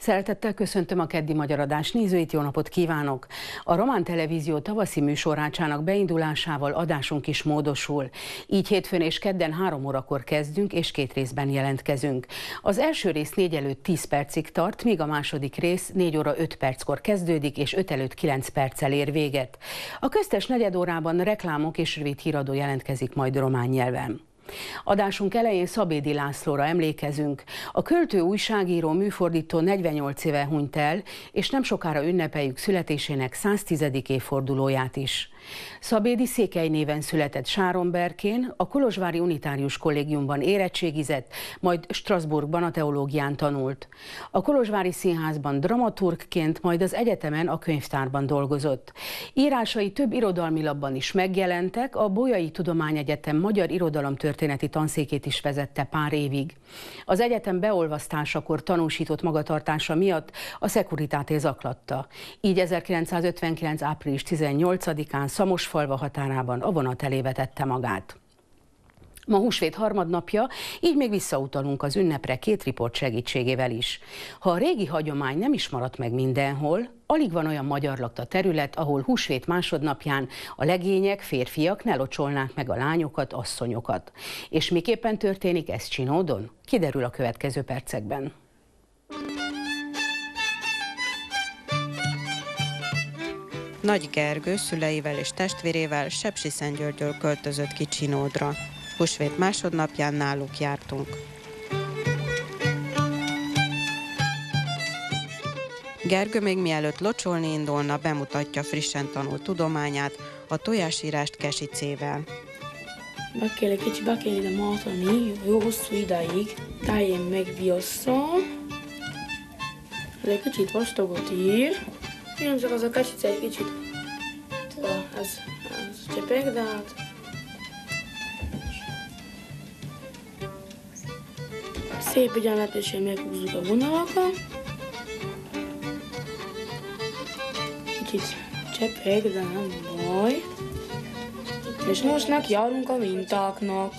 Szeretettel köszöntöm a keddi Magyar Adás nézőit, jó napot kívánok! A Román Televízió tavaszi műsorrácsának beindulásával adásunk is módosul. Így hétfőn és kedden 3 órakor kezdünk, és 2 részben jelentkezünk. Az első rész 4 előtt 10 percig tart, míg a második rész 4 óra 5 perckor kezdődik, és 5 előtt 9 perccel ér véget. A köztes negyedórában reklámok és rövid híradó jelentkezik majd román nyelven. Adásunk elején Szabédi Lászlóra emlékezünk. A költő, újságíró, műfordító 48 éve hunyt el, és nem sokára ünnepeljük születésének 110. évfordulóját is. Szabédi Székely néven született Sáronberkén, a Kolozsvári Unitárius Kollégiumban érettségizett, majd Strasbourgban a teológián tanult. A Kolozsvári Színházban dramaturgként, majd az egyetemen a könyvtárban dolgozott. Írásai több irodalmi lapban is megjelentek, a Bolyai Tudományegyetem magyar irodalomtörténeti tanszékét is vezette pár évig. Az egyetem beolvasztásakor tanúsított magatartása miatt a Securitate zaklatta. Így 1959. április 18-án Szamosfalva határában a vonat elé vetette magát. Ma húsvét harmadnapja, így még visszautalunk az ünnepre 2 riport segítségével is. Ha a régi hagyomány nem is maradt meg mindenhol, alig van olyan magyar lakta terület, ahol húsvét másodnapján a legények, férfiak ne locsolnák meg a lányokat, asszonyokat. És miképpen történik ez Csinódon? Kiderül a következő percekben. Nagy Gergő szüleivel és testvérével Sepsiszentgyörgyről költözött ki Csinódra. Húsvét másodnapján náluk jártunk. Gergő még mielőtt locsolni indulna, bemutatja frissen tanult tudományát, a tojásírást kesicével. Meg kell egy kicsit ide mátolni, jó hosszú ideig, tájén megviasszal. Ez egy kicsit vastagot ír. Nem csak az a kesice egy kicsit, ez csepeg, de hát szép egyenletesen meghúzzuk a vonalakat. Kicsit csepeg, de nem baj. És most nekiállunk a mintáknak.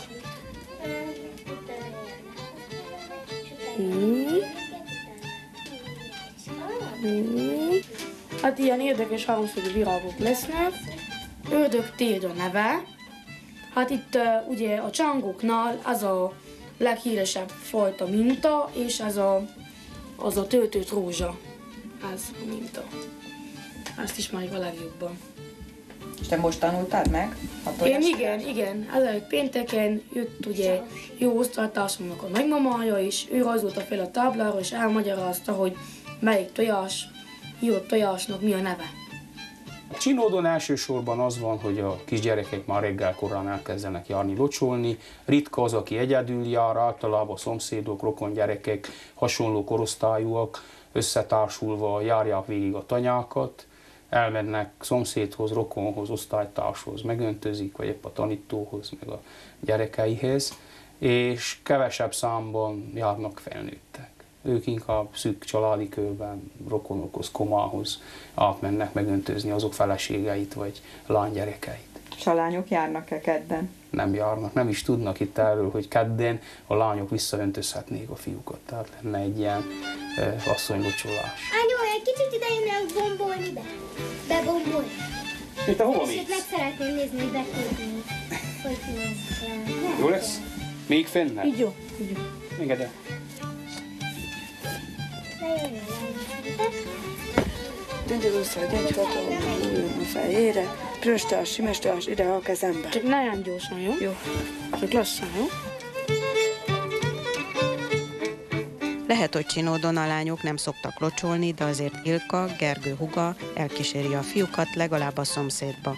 Hát ilyen érdekes háromszögű virágok lesznek. Ördögtérd a neve. Hát itt ugye a csangoknál ez a leghíresebb fajta minta, és az a töltött rózsa. Ez a minta. Ezt ismerjük a legjobban. És te most tanultad meg? Igen. Ezelőtt pénteken jött ugye jó osztálytársamnak a nagymamája, és ő rajzolta fel a táblára, és elmagyarázta, hogy melyik tojás, írott tojásnak mi a neve. Csinódon elsősorban az van, hogy a kisgyerekek már reggel korán elkezdenek járni locsolni. Ritka az, aki egyedül jár, általában szomszédok, rokongyerekek, hasonló korosztályúak összetársulva járják végig a tanyákat, elmennek szomszédhoz, rokonhoz, osztálytárshoz, megöntözik, vagy épp a tanítóhoz, meg a gyerekeihez, és kevesebb számban járnak felnőttek. Ők inkább szűk családi körben, rokonokhoz, komához átmennek megöntözni azok feleségeit vagy lánygyerekeit. És a lányok járnak-e kedden? Nem járnak, nem is tudnak itt erről, hogy kedden a lányok visszaöntözhetnék a fiúkat. Tehát lenne egy ilyen asszonylocsolás. Anyu, egy kicsit ide jönnek bombolni be. Bebombolni. És te hova mész? És meg szeretném nézni, hogy betétni. Hogy Jó lesz? Még fenn? Így jó. Engedd el. Döntjük össze a gyöngyhatom, ülünk a fejére, pröstös, simestös, ide a kezembe. Csak nagyon gyorsan, jó? Jó. Csak lassan, jó? Lehet, hogy Csinódon a lányok nem szoktak locsolni, de azért Ilka, Gergő húga elkíséri a fiúkat legalább a szomszédba.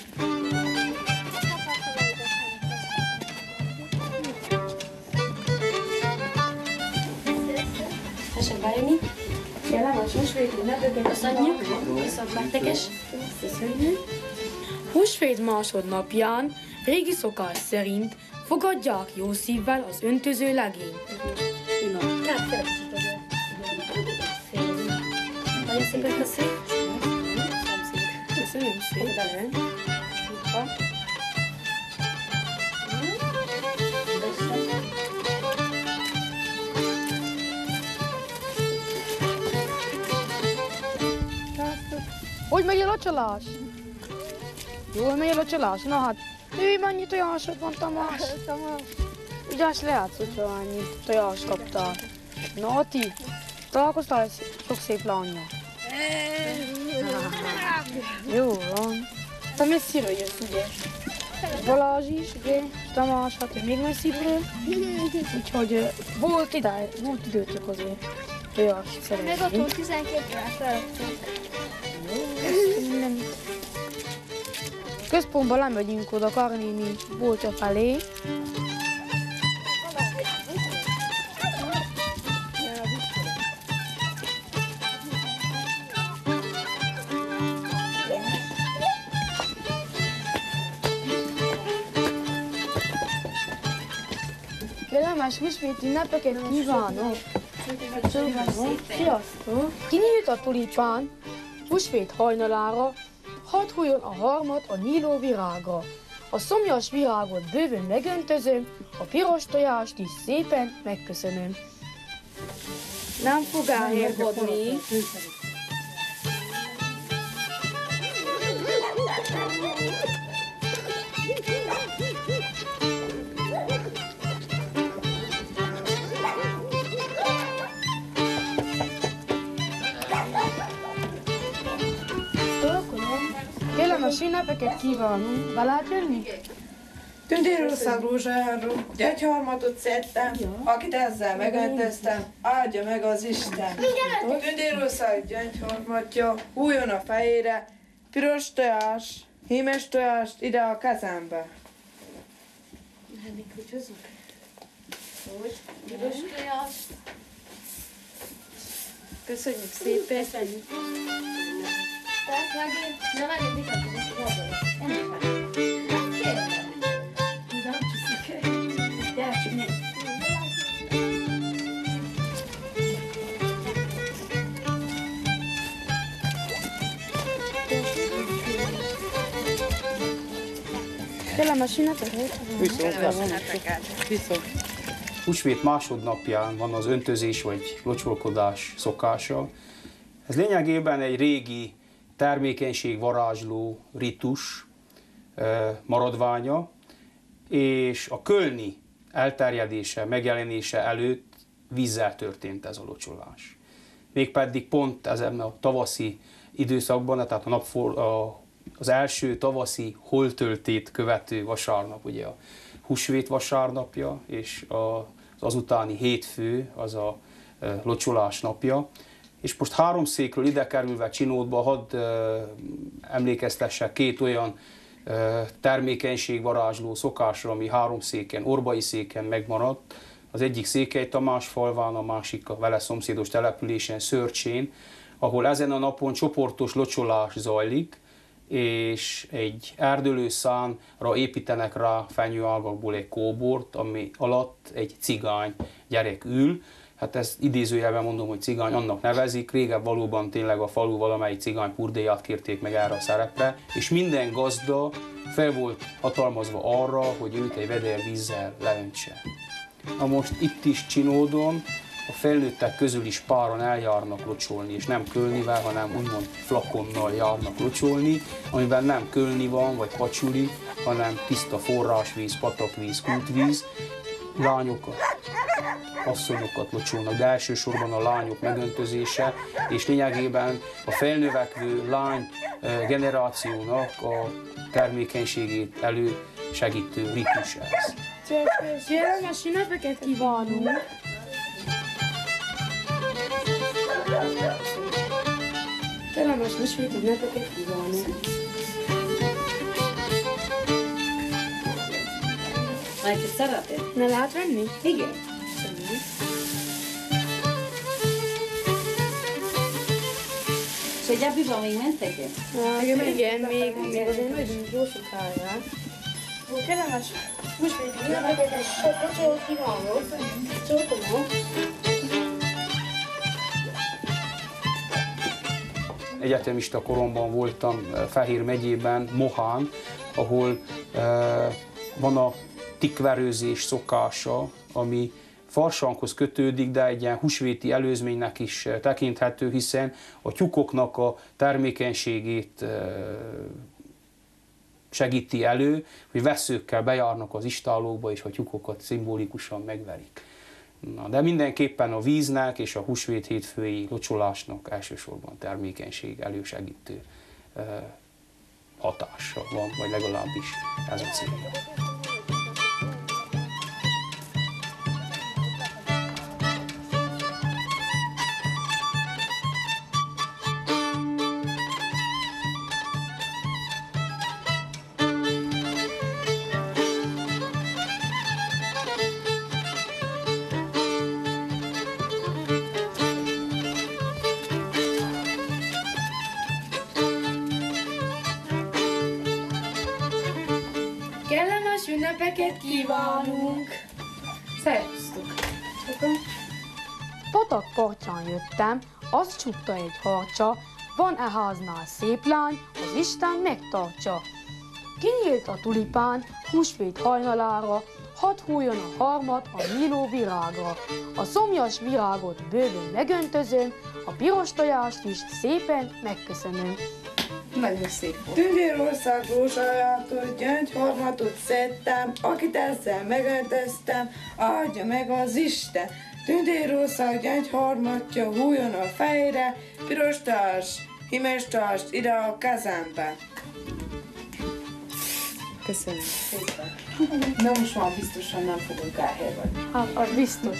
Tessék bejönni. Kellemes húsvét ünnepeket köszönjük. Szakvettekes. Köszönjük. Húsvét másodnapján régi szokás szerint fogadják jó szívvel az öntöző legényt. Nagyon szépen köszönjük. Köszönöm szépen. Úgy megy a locsolás? Jól megy a locsolás? Na hát, ő mennyi tojásod van, Tamás? Ugye azt lehetsz, hogyha annyi tojást kaptál. Na ti, találkoztál sok szép lánya? Jó van. Te messziről jössz, ugye? Balázs is, ugye? Tamás, hát ő még messziről. Úgyhogy volt időtök azért tojást szeretni. Meg otthon 12 órás feladtunk. Központban lemegyünk oda Karnéni boltja felé. Kellemes húsvét ünnepeket kívánok! Sziasztok! Kinyílt a tulipán, húsvét hajnalára, hadd hulljon a harmad a nyíló virága. A szomjas virágot bőven megöntözöm, a piros tojást is szépen megköszönöm. Nem fog elhérgodni. Kellemes ünnepeket kívánunk. Be lehet jönni? Tündérország rózsájáról gyöngyharmatot szedtem, akit ezzel megöntöztem, áldja meg az Isten. Tündérország gyöngyharmatja, hújjon a fejére, piros tojás, hímes tojást ide a kezembe. Piros tojás. Köszönjük szépen. Nem elég Kellemes ünnepeket. Viszont. Húsvét másodnapján van az öntözés vagy locsolkodás szokása. Ez lényegében egy régi termékenységvarázsló ritus maradványa, és a kölni elterjedése, megjelenése előtt vízzel történt ez a locsolás. Mégpedig pont ezen a tavaszi időszakban, tehát az első tavaszi holttöltét követő vasárnap, ugye a húsvét vasárnapja, és az azutáni hétfő, az a locsolás napja. És most háromszékről ide kerülve Csinódba hadd emlékeztessek két olyan termékenységvarázsló szokásra, ami háromszéken, Orbai széken megmaradt. Az egyik Székely Tamás falván, a másik a vele szomszédos településen, Szörcsén, ahol ezen a napon csoportos locsolás zajlik, és egy erdőlőszánra építenek rá fenyőágakból egy kóbort, ami alatt egy cigány gyerek ül. Hát ezt idézőjelben mondom, hogy cigány, annak nevezik. Régebb valóban tényleg a falu valamelyik cigány purdéját kérték meg erre a szerepre, és minden gazda fel volt hatalmazva arra, hogy őt egy vedérvízzel leöntse. Na most itt is Csinódon a felnőttek közül is páran eljárnak locsolni, és nem kölnivel, hanem úgymond flakonnal járnak locsolni, amiben nem kölni van, vagy pacsuli, hanem tiszta forrásvíz, patakvíz, kútvíz. Lányokat, asszonyokat locsolnak, de elsősorban a lányok megöntözése, és lényegében a felnövekvő lány generációnak a termékenységét elősegítő ritus ez. Kellemes ünnepeket kívánunk! Kellemes húsvét ünnepeket kívánunk! Melyiket szeretnél? Ne lehet venni? Igen. És egy ebbiben még mentek? Igen, még azért nagyon jó sokára. Kellemes húsvét ünnepeket és sok locsolót kívánok! Csókolom! Egyetemista koromban voltam Fehér megyében, Mohán, ahol van a tikkverőzés szokása, ami farsanghoz kötődik, de egy ilyen húsvéti előzménynek is tekinthető, hiszen a tyúkoknak a termékenységét segíti elő, hogy vesszőkkel bejárnak az istállókba, és a tyúkokat szimbolikusan megverik. Na, de mindenképpen a víznek és a húsvét hétfői locsolásnak elsősorban termékenység elősegítő hatása van, vagy legalábbis ez a célja. Kellemes ünnepeket kívánunk! Szervusztok! Patakpartján jöttem, azt csukta egy harcsa, van-e háznál szép lány, az Isten megtartsa. Kinyílt a tulipán, húsvét hajnalára, hadd hújjon a harmat a nyíló virágra. A szomjas virágot bőven megöntözöm, a piros tojást is szépen megköszönöm. Nagyon szép volt. Tündérország rózsájától gyöngyharmatot szedtem, akit ezzel megöntöztem, adja meg az Isten. Tündérország gyöngyharmatja hújjon a fejre, piros tojás, hímes tojást ide a kezembe. Köszönöm szépen. Na most már biztosan nem fogunk elhelyelni. Hát, az biztos.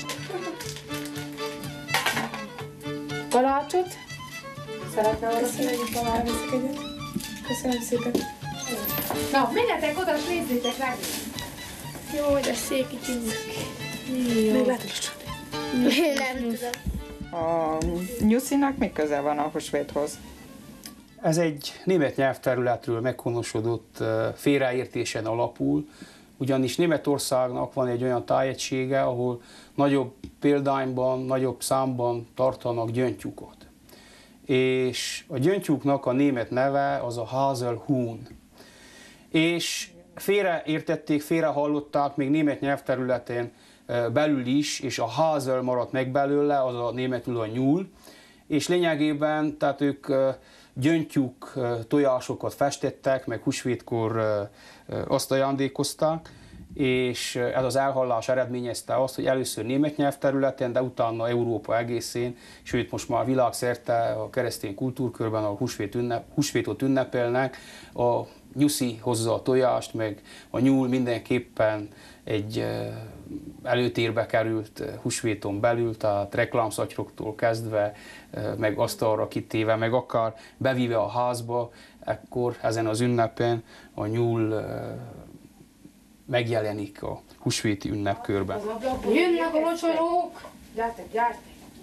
Kalácsot? Szeretne valaki egy kalácsot? Köszönöm szépen. Na, menjetek oda, és nézzétek rá! Jó, de szép kicsinyek. Még lehet is Én nem tudom. A nyuszinak mi köze van a húsvéthoz? Ez egy német nyelvterületről meghonosodott félreértésen alapul, ugyanis Németországnak van egy olyan tájegysége, ahol nagyobb példányban, nagyobb számban tartanak gyöngytyúkot. És a gyöngytyúknak a német neve az a Haselhuhn. És félreértették, félrehallották még német nyelvterületen belül is, és a Hasel maradt meg belőle, az a németül a nyúl, és lényegében, tehát ők gyöngytyúk tojásokat festettek, meg húsvétkor azt ajándékozták, és ez az elhallás eredményezte azt, hogy először német nyelvterületen, de utána Európa egészén, sőt most már világszerte a keresztény kultúrkörben, ahol húsvétot ünnepelnek, a nyuszi hozza a tojást, meg a nyúl mindenképpen egy előtérbe került húsvéton belül, tehát reklámszatyroktól kezdve, meg asztalra kitéve, meg akár bevíve a házba, ekkor ezen az ünnepen a nyúl megjelenik a húsvéti ünnepkörben. Jönnek a locsolók! Gyertek, gyertek!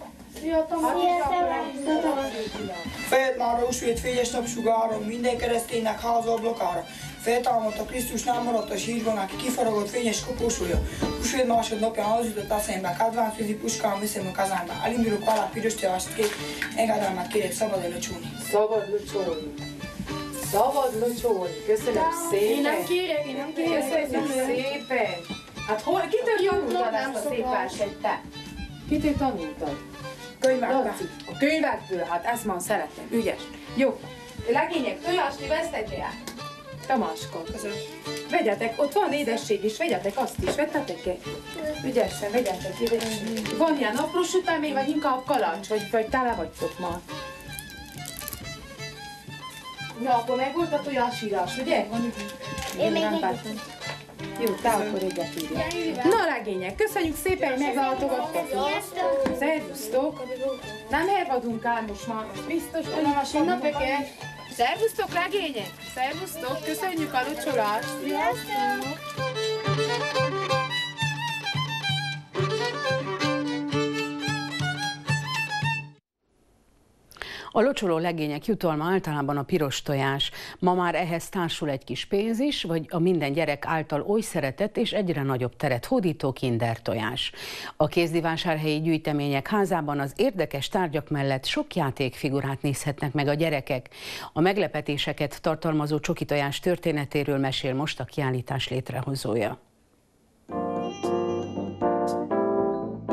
Fejed már a húsvét fényes napsugáron, minden kereszténynek házablakára. Feltámadt a Krisztus, nem maradt a sírban, aki kifaragott fényes kopósúlya. Húsvét másodnapján az jutott eszembe, kedvenc főzi puskám viszem a kezembe. Elindulok alá piros tojást kék, engedelmet kérek, szabad locsolni. Szabad locsolni. Szabad locsolni. Köszönöm szépen. Én nem kérek, én nem kérek. Köszönöm szépen. Hát hol, kitől tanultad ezt a szép versenyt te? Kitől tanultad? Könyvekben. A könyvekből, hát ezt már szeretem, ügyes. Jó, legények, tojást ti vesztek el? Tamáska. Vegyetek, ott van édesség is, vegyetek azt is, vettetek-e? Ügyesen, vegyetek ki, vegyetek. Van ilyen napros után még, vagy inkább kalács, vagy tele vagytok ma? Ja, akkor meg volt a tojásírás, ugye? Én még nem egyet. bántam. Jó, te akkor egyet írjál. Na, legények, köszönjük szépen, hogy meglátogattok. Szervusztok. Nem hervadunk el most már, biztos, hogy nem a ünnepeket. Szervusztok, legények! Szervusztok, köszönjük a locsolást. Sziasztok! A locsoló legények jutalma általában a piros tojás. Ma már ehhez társul egy kis pénz is, vagy a minden gyerek által oly szeretett és egyre nagyobb teret hódító Kinder tojás. A Kézdivásárhelyi Gyűjtemények Házában az érdekes tárgyak mellett sok játékfigurát nézhetnek meg a gyerekek. A meglepetéseket tartalmazó csoki tojás történetéről mesél most a kiállítás létrehozója.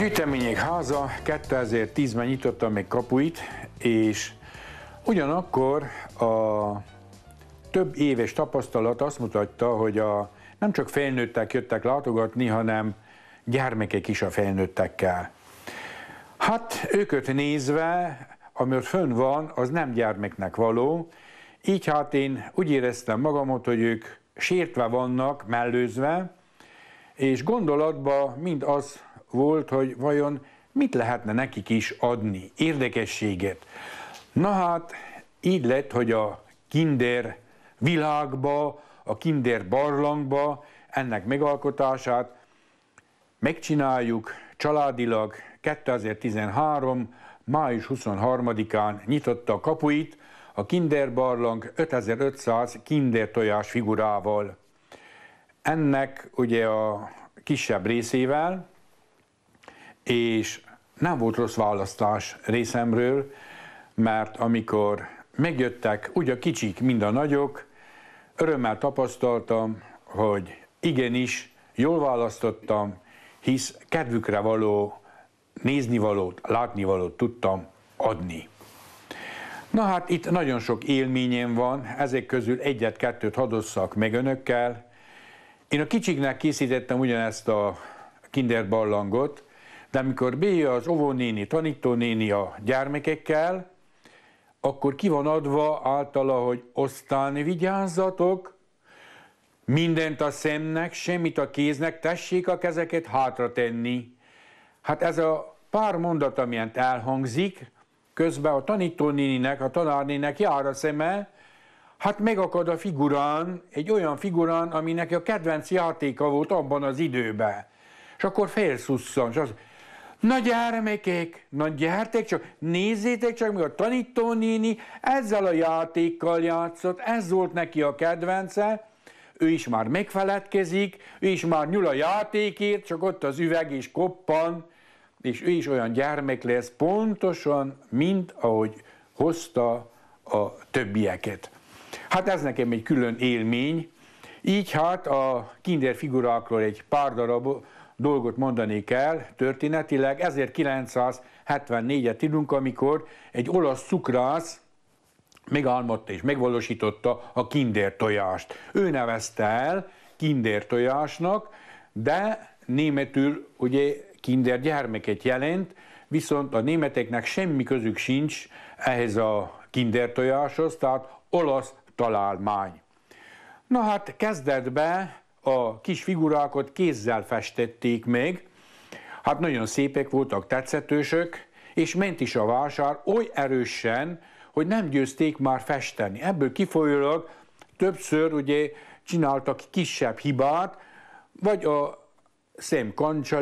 Gyűjtemények háza 2010-ben nyitotta meg kapuit, és ugyanakkor a több éves tapasztalat azt mutatta, hogy nem csak felnőttek jöttek látogatni, hanem gyermekek is a felnőttekkel. Hát őket nézve, ami ott fönn van, az nem gyermeknek való, így hát én úgy éreztem magamot, hogy ők sértve vannak, mellőzve, és gondolatban mind az volt, hogy vajon mit lehetne nekik is adni, érdekességet. Na hát, így lett, hogy a kinder világba, a kinder barlangba ennek megalkotását megcsináljuk családilag. 2013. május 23-án nyitotta a kapuit a kinder barlang 5500 kinder tojás figurával. Ennek ugye a kisebb részével, és nem volt rossz választás részemről, mert amikor megjöttek úgy a kicsik, mind a nagyok, örömmel tapasztaltam, hogy igenis jól választottam, hisz kedvükre való néznivalót, látnivalót tudtam adni. Na hát itt nagyon sok élményem van, ezek közül egyet-kettőt hadosszak meg önökkel. Én a kicsiknek készítettem ugyanezt a kinder barlangot, de amikor bejön az óvónéni, tanítónéni a gyermekekkel, akkor ki van adva általa, hogy aztán vigyázzatok, mindent a szemnek, semmit a kéznek, tessék a kezeket hátra tenni. Hát ez a pár mondat, amilyen elhangzik, közben a tanítónéninek, a tanárnének jár a szeme, hát megakad a figurán, egy olyan figurán, aminek a kedvenc játéka volt abban az időben. És akkor felszusszan, és az, na gyermekek, na gyertek csak, nézzétek csak, mi a tanítónéni ezzel a játékkal játszott, ez volt neki a kedvence, ő is már megfeledkezik, ő is már nyúl a játékért, csak ott az üveg is koppan, és ő is olyan gyermek lesz pontosan, mint ahogy hozta a többieket. Hát ez nekem egy külön élmény, így hát a kinder figurákról egy pár darab dolgot mondanék el történetileg. 1974-et tudunk, amikor egy olasz cukrász megálmodta és megvalósította a kinder tojást. Ő nevezte el kinder tojásnak, de németül ugye kinder gyermeket jelent, viszont a németeknek semmi közük sincs ehhez a kinder tojáshoz, tehát olasz találmány. Na hát kezdetben a kis figurákat kézzel festették meg, hát nagyon szépek voltak, tetszetősök, és ment is a vásár oly erősen, hogy nem győzték már festeni. Ebből kifolyólag többször ugye csináltak kisebb hibát, vagy a szem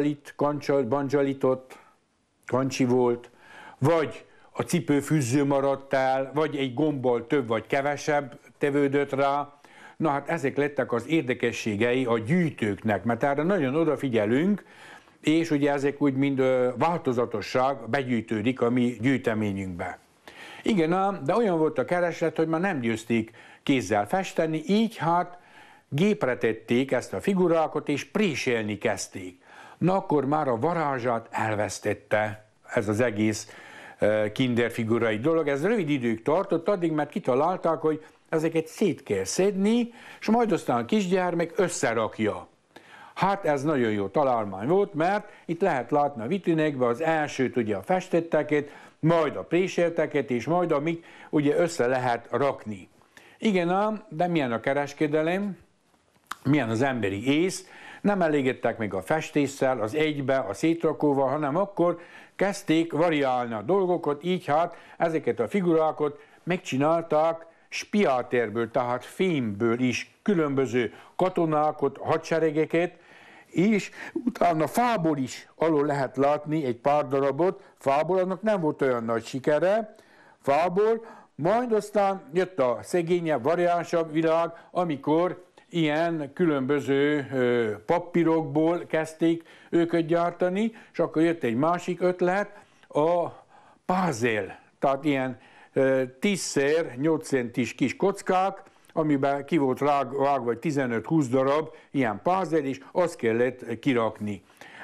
kancsi volt, vagy a cipő fűző maradt el, vagy egy gombbal több vagy kevesebb tevődött rá. Na hát ezek lettek az érdekességei a gyűjtőknek, mert erre nagyon odafigyelünk, és ugye ezek úgy mind változatosság begyűjtődik a mi gyűjteményünkbe. Igen ám, de olyan volt a kereslet, hogy már nem győzték kézzel festeni, így hát gépre tették ezt a figurákat, és préselni kezdték. Na akkor már a varázsát elvesztette ez az egész kinder figurai dolog. Ez rövid időig tartott, addig mert kitalálták, hogy ezeket szét kell szedni, és majd aztán a kisgyermek összerakja. Hát ez nagyon jó találmány volt, mert itt lehet látni a vitrinekben az elsőt, ugye a festetteket, majd a préselteket, és majd amik ugye össze lehet rakni. Igen ám, de milyen a kereskedelem, milyen az emberi ész, nem elégedtek meg a festéssel, az egybe, a szétrakóval, hanem akkor kezdték variálni a dolgokat, így hát ezeket a figurákat megcsinálták spiáterből, tehát fémből is különböző katonákat, hadseregeket, és utána fából is alól lehet látni egy pár darabot, fából, annak nem volt olyan nagy sikere, fából, majd aztán jött a szegényebb, variánsabb világ, amikor ilyen különböző papírokból kezdték őket gyártani, és akkor jött egy másik ötlet, a puzzle, tehát ilyen 10x8 centis kis kockák, amiben ki volt vágva 15-20 darab ilyen puzzle, és azt kellett kirakni.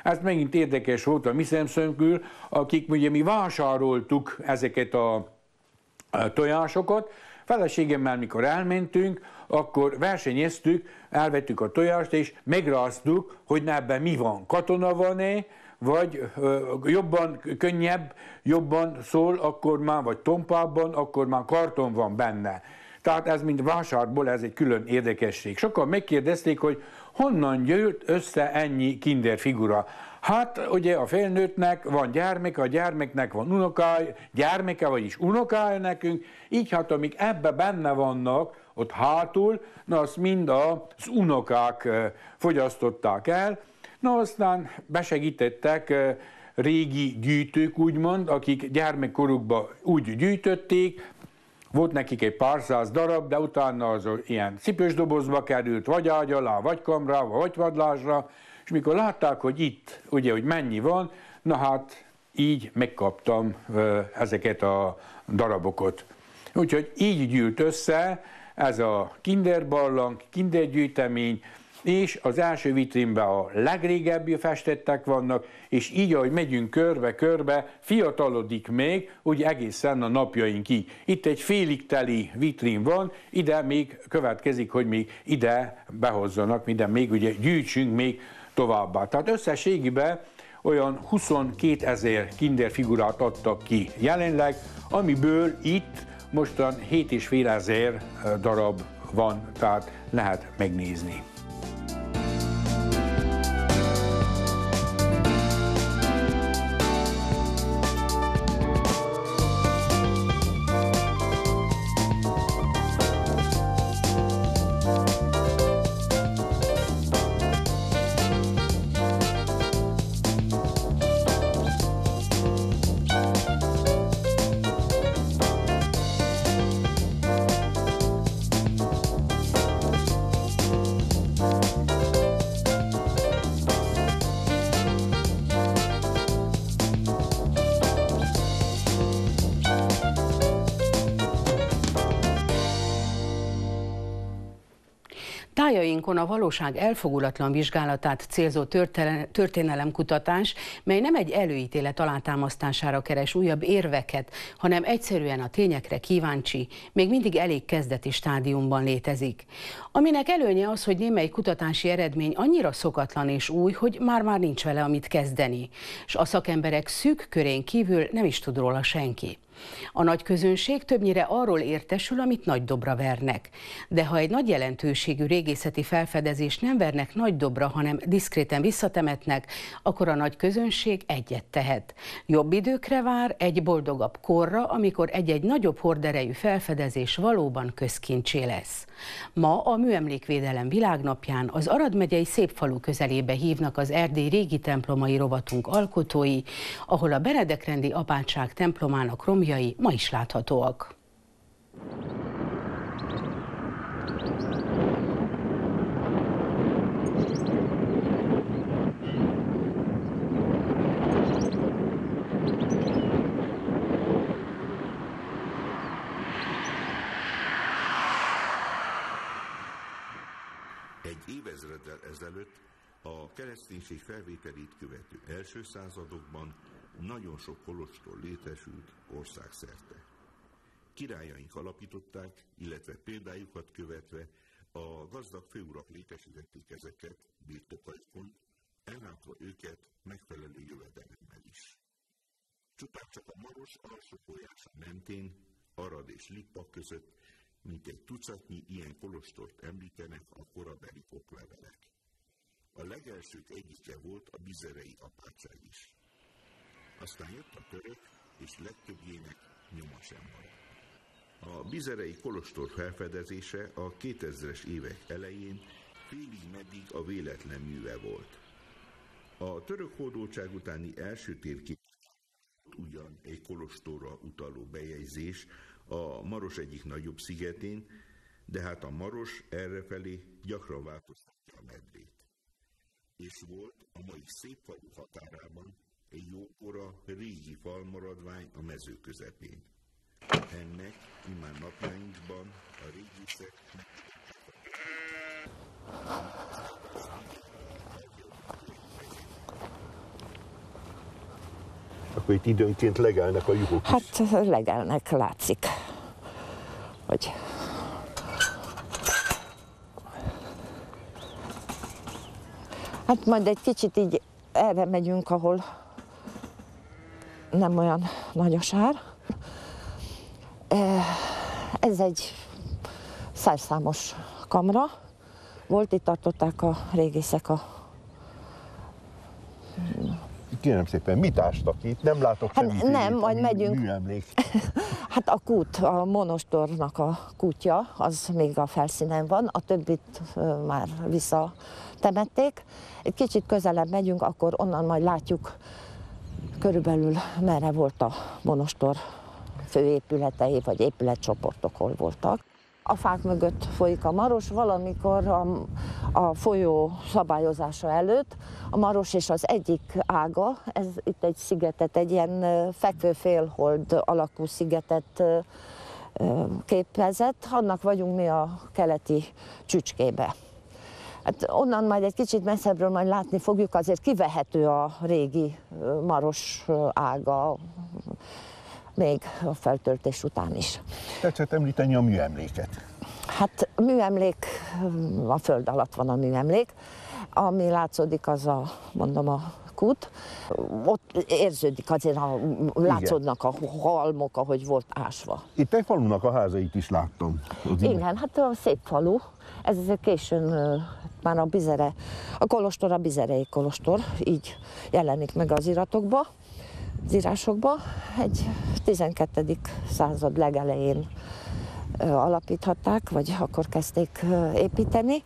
Ez megint érdekes volt a mi szemszögünkből, akik ugye mi vásároltuk ezeket a tojásokat. Feleségemmel, mikor elmentünk, akkor versenyeztük, elvettük a tojást, és megráztuk, hogy ebben mi van. Katona van-e, vagy jobban, könnyebb, jobban szól, akkor már, vagy tompábban, akkor már karton van benne. Tehát ez mind vásárból, ez egy külön érdekesség. Sokan megkérdezték, hogy honnan gyűlt össze ennyi kinder figura. Hát ugye a felnőttnek van gyermeke, a gyermeknek van unokája, gyermeke, vagyis unokája nekünk, így hát amik ebbe benne vannak, ott hátul, na azt mind az unokák fogyasztották el, na aztán besegítettek régi gyűjtők úgymond, akik gyermekkorukban úgy gyűjtötték, volt nekik egy pár száz darab, de utána az ilyen cipős dobozba került, vagy ágy alá, vagy kamrába, vagy padlásra, és mikor látták, hogy itt, ugye, hogy mennyi van, na hát így megkaptam ezeket a darabokat. Úgyhogy így gyűlt össze ez a kinderbarlang, kindergyűjtemény, és az első vitrínben a legrégebbi festettek vannak, és így, ahogy megyünk körbe-körbe, fiatalodik még, ugye egészen a napjainkig. Itt egy félig teli vitrín van, ide még következik, hogy még ide behozzanak, minden még ugye gyűjtsünk még továbbá. Tehát összességében olyan 22 000 kinderfigurát adtak ki jelenleg, amiből itt mostan 7500 darab van, tehát lehet megnézni. Tájainkon a valóság elfogulatlan vizsgálatát célzó történelemkutatás, mely nem egy előítélet alátámasztására keres újabb érveket, hanem egyszerűen a tényekre kíváncsi, még mindig elég kezdeti stádiumban létezik. Aminek előnye az, hogy némely kutatási eredmény annyira szokatlan és új, hogy már nincs vele amit kezdeni, és a szakemberek szűk körén kívül nem is tud róla senki. A nagy közönség többnyire arról értesül, amit nagy dobra vernek. De ha egy nagy jelentőségű régészeti felfedezést nem vernek nagy dobra, hanem diszkréten visszatemetnek, akkor a nagy közönség egyet tehet. Jobb időkre vár, egy boldogabb korra, amikor egy-egy nagyobb horderejű felfedezés valóban közkincsé lesz. Ma a Műemlékvédelem világnapján az Arad megyei Szépfalu közelébe hívnak az Erdély régi templomai rovatunk alkotói, ahol a Benedekrendi apátság templomának romjai ma is láthatóak. Egy évezreddel ezelőtt a kereszténység felvételét követő első századokban nagyon sok kolostor létesült országszerte. Királyaink alapították, illetve példájukat követve a gazdag főurak létesítették ezeket birtokaikon, ellátva őket megfelelő jövedelemmel is. Csupán csak a Maros alsó folyása mentén, Arad és Lippa között mintegy tucatnyi ilyen kolostort említenek a korabeli oklevelek. A legelsők egyike volt a bizerei apátság is. Aztán jött a török, és legtöbbjének nyoma sem maradt. A bizerei kolostor felfedezése a 2000-es évek elején félig meddig a véletlen műve volt. A török hódoltság utáni első térkép ugyan egy kolostorra utaló bejegyzés a Maros egyik nagyobb szigetén, de hát a Maros errefelé gyakran változtatja a medrét. És volt a mai Szépfalu határában egy jókora régi falmaradvány a mező közepén. Ennek immár napjainkban a régészek Akkor itt időnként legelnek a juhok is. Hát legelnek, látszik, hogy... Hát majd egy kicsit így erre megyünk, ahol nem olyan nagy a sár. Ez egy szerszámos kamra volt, itt tartották a régészek a... Kérem szépen, mit ástak itt? Nem látok semmit. Hát nem, majd megyünk. Műemlék. Hát a kút, a monostornak a kútja, az még a felszínen van, a többit már visszatemették. Egy kicsit közelebb megyünk, akkor onnan majd látjuk körülbelül merre volt a monostor főépületei, vagy épületcsoportok hol voltak. A fák mögött folyik a Maros, valamikor a folyó szabályozása előtt a Maros és az egyik ága, ez itt egy szigetet, egy ilyen fekvő-félhold alakú szigetet képezett, annak vagyunk mi a keleti csücskébe. Hát onnan majd egy kicsit messzebbről majd látni fogjuk, azért kivehető a régi Maros ága, még a feltöltés után is. Tetszett említeni a műemléket. Hát műemlék, a föld alatt van a műemlék, ami látszódik az a, mondom, a kút. Ott érződik azért, látszódnak a halmok, ahogy volt ásva. Itt egy falunak a házait is láttam. Igen, hát a szép falu. Ez későn már a Bizere, a kolostor, a bizerei kolostor, így jelenik meg az iratokba, az írásokba. Egy 12. század legelején alapíthatták, vagy akkor kezdték építeni.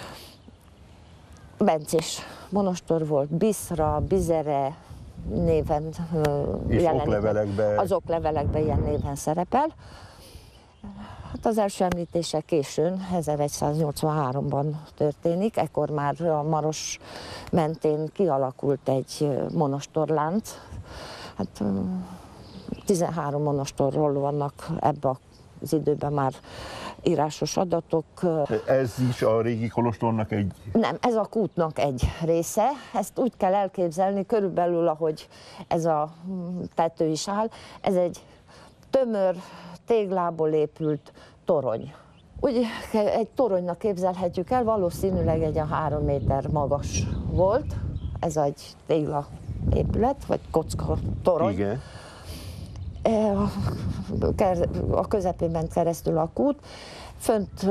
bencés monostor volt, Biszra, Bizere néven jelenik. Az oklevelekben ilyen néven szerepel. Hát az első említése későn, 1183-ban történik, ekkor már a Maros mentén kialakult egy monostorlánc. Hát 13 monostorról vannak ebben az időben már írásos adatok. Ez is a régi kolostornak egy... Nem, ez a kútnak egy része. Ezt úgy kell elképzelni, körülbelül, ahogy ez a tető is áll. Ez egy tömör, téglából épült torony. Úgy egy toronynak képzelhetjük el, valószínűleg egy 3 méter magas volt. Ez egy tégla épület, vagy kocka torony. Igen. A közepén ment keresztül a kút, fönt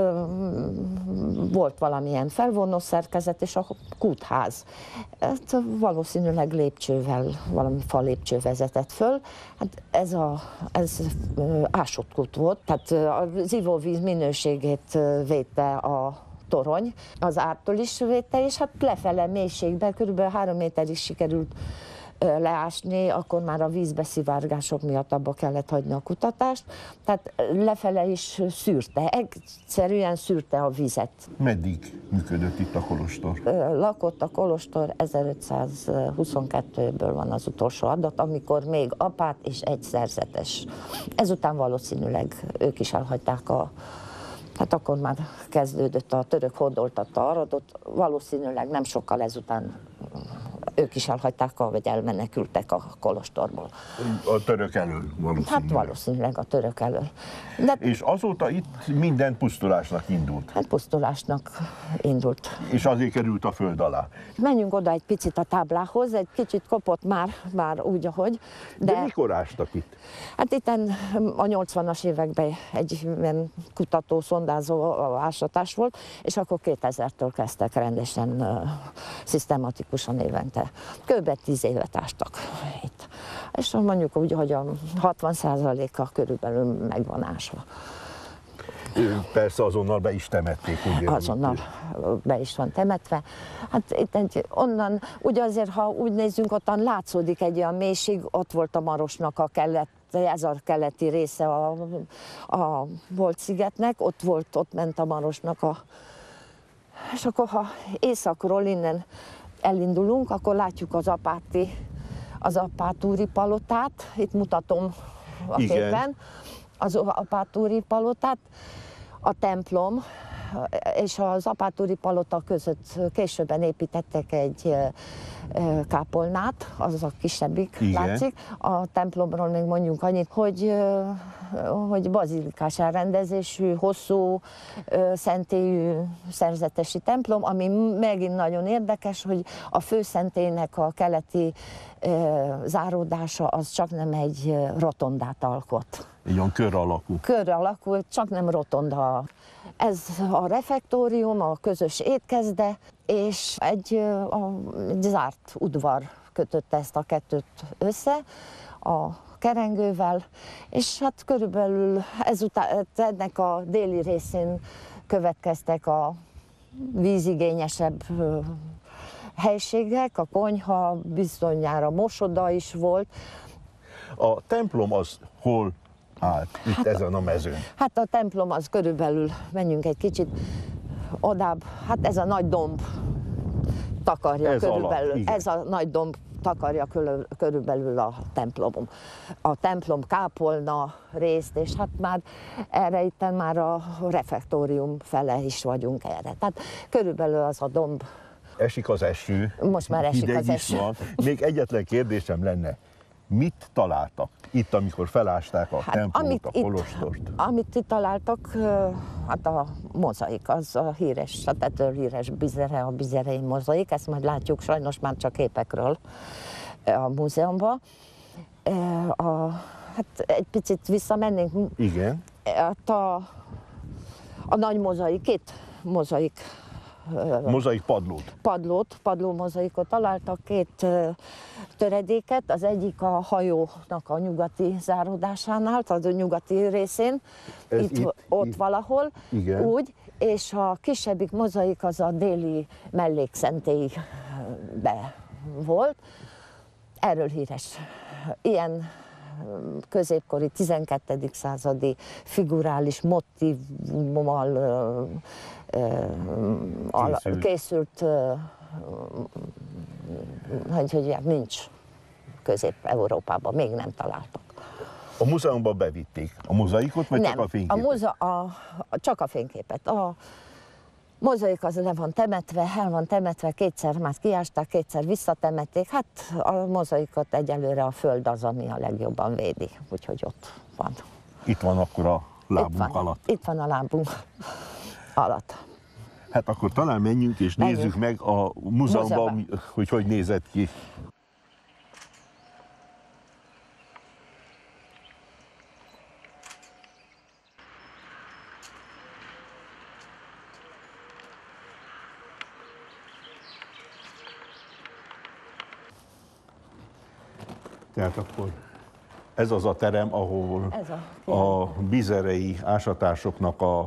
volt valamilyen felvonó szerkezet, és a kútház. Hát valószínűleg lépcsővel, valami fa lépcső vezetett föl. Hát ez ásott kút volt, tehát az ivóvíz minőségét védte a torony, az ártól is védte, és hát lefele mélységben, körülbelül 3 méterig sikerült leásni, akkor már a vízbeszivárgások miatt abba kellett hagyni a kutatást, tehát lefele is szűrte, egyszerűen szűrte a vizet. Meddig működött itt a kolostor? Lakott a kolostor 1522-ből van az utolsó adat, amikor még apát és egy szerzetes. Ezután valószínűleg ők is elhagyták hát akkor már kezdődött a török hódoltatta Aradot, valószínűleg nem sokkal ezután ők is elhagyták, vagy elmenekültek a kolostorból. A török elől valószínűleg. Hát valószínűleg a török elől. De... És azóta itt minden pusztulásnak indult? Hát pusztulásnak indult. És azért került a föld alá? Menjünk oda egy picit a táblához, egy kicsit kopott már úgy, ahogy. De mikor ástak itt? Hát itt a 80-as években egy ilyen kutató, szondázó ásatás volt, és akkor 2000-től kezdtek rendesen, szisztematikusan évente. Kb. 10 évet ástak itt. És mondjuk úgy, hogy a 60%-a körülbelül meg van ásva. Persze azonnal be is temették, ugye? Azonnal be is van temetve. Hát itt onnan, ugye azért, ha úgy nézzünk, ottan látszódik egy olyan mélység, ott volt a Marosnak ez a keleti része a volt szigetnek, ott ment a Marosnak és akkor ha északról innen elindulunk, akkor látjuk az apátúri palotát, itt mutatom a képen, az apátúri palotát, a templom és az apátúri palota között későbben építettek egy kápolnát, az a kisebbik, igen, látszik. A templomról még mondjunk annyit, hogy bazilikás elrendezésű, hosszú, szentélyű szerzetesi templom, ami megint nagyon érdekes, hogy a főszentélynek a keleti záródása az csak nem egy rotondát alkot. Egy olyan kör alakú. Kör alakú, csak nem rotonda. Ez a refektórium, a közös étkezde, és egy zárt udvar kötötte ezt a kettőt össze a kerengővel, és hát körülbelül ezután ennek a déli részén következtek a vízigényesebb helységek, a konyha, bizonyára mosoda is volt. A templom az hol állt itt hát ezen a mezőn? Hát a templom az körülbelül, menjünk egy kicsit odább, hát ez a nagy domb takarja ez körülbelül, alatt, ez a nagy domb takarja körülbelül a templomom. A templom kápolna részt, és hát már erre itten már a refektórium fele is vagyunk erre. Tehát körülbelül az a domb. Esik az eső. Most már esik az eső. Van. Még egyetlen kérdésem lenne. Mit találtak itt, amikor felásták a templomot, a kolostort? Amit itt találtak, hát a mozaik, az a híres, a tetől híres Bizere, a bizerei mozaik, ezt majd látjuk sajnos már csak képekről a múzeumban. Hát egy picit visszamennénk. Igen. Hát a nagy mozaik, két mozaik. Mozaik padlót. Padló mozaikot találtak, két töredéket, az egyik a hajónak a nyugati záródásánál, tehát a nyugati részén, ott valahol, igen, úgy, és a kisebbik mozaik az a déli mellékszentélybe volt. Erről híres. Ilyen középkori, 12. századi figurális motívummal készült, hogy nincs Közép-Európában, még nem találtak. A múzeumba bevitték a mozaikot, vagy nem, csak a fényképet? Csak a fényképet. A mozaik az le van temetve, el van temetve, kétszer már kiásták, kétszer visszatemették. Hát a mozaikot egyelőre a föld az, ami a legjobban védi, úgyhogy ott van. Itt van akkor a lábunk alatt. Itt van a lábunk alatt. Hát akkor talán menjünk és nézzük meg a múzeumban, hogy nézett ki. Tehát akkor ez az a terem, ahol a bizerei ásatásoknak a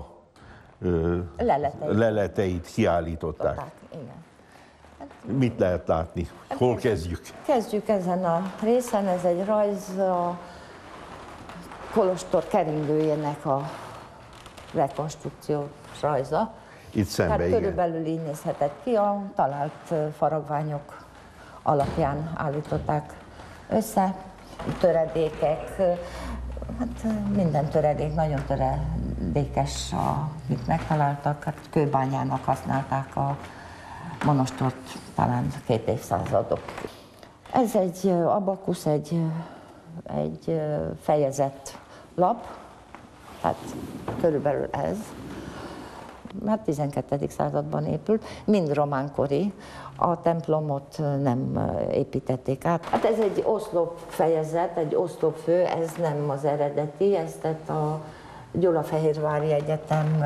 leleteit kiállították. Igen. Mit lehet látni? Hol kezdjük? Kezdjük ezen a részen, ez egy rajz a kolostor keringőjének a rekonstrukció rajza. Itt szembe, hát igen. Körülbelül így nézhetett ki, a talált faragványok alapján állították össze, töredékek, hát minden töredék, nagyon töredékes, amit megtaláltak, hát kőbányának használták a monostort talán 2 évszázadok. Ez egy abakusz, egy fejezett lap, tehát körülbelül ez. Hát 12. században épült, mind román-kori, a templomot nem építették át. Hát ez egy oszlop fejezet, egy oszlopfő, ez nem az eredeti, ezt a Gyulafehérvári Egyetem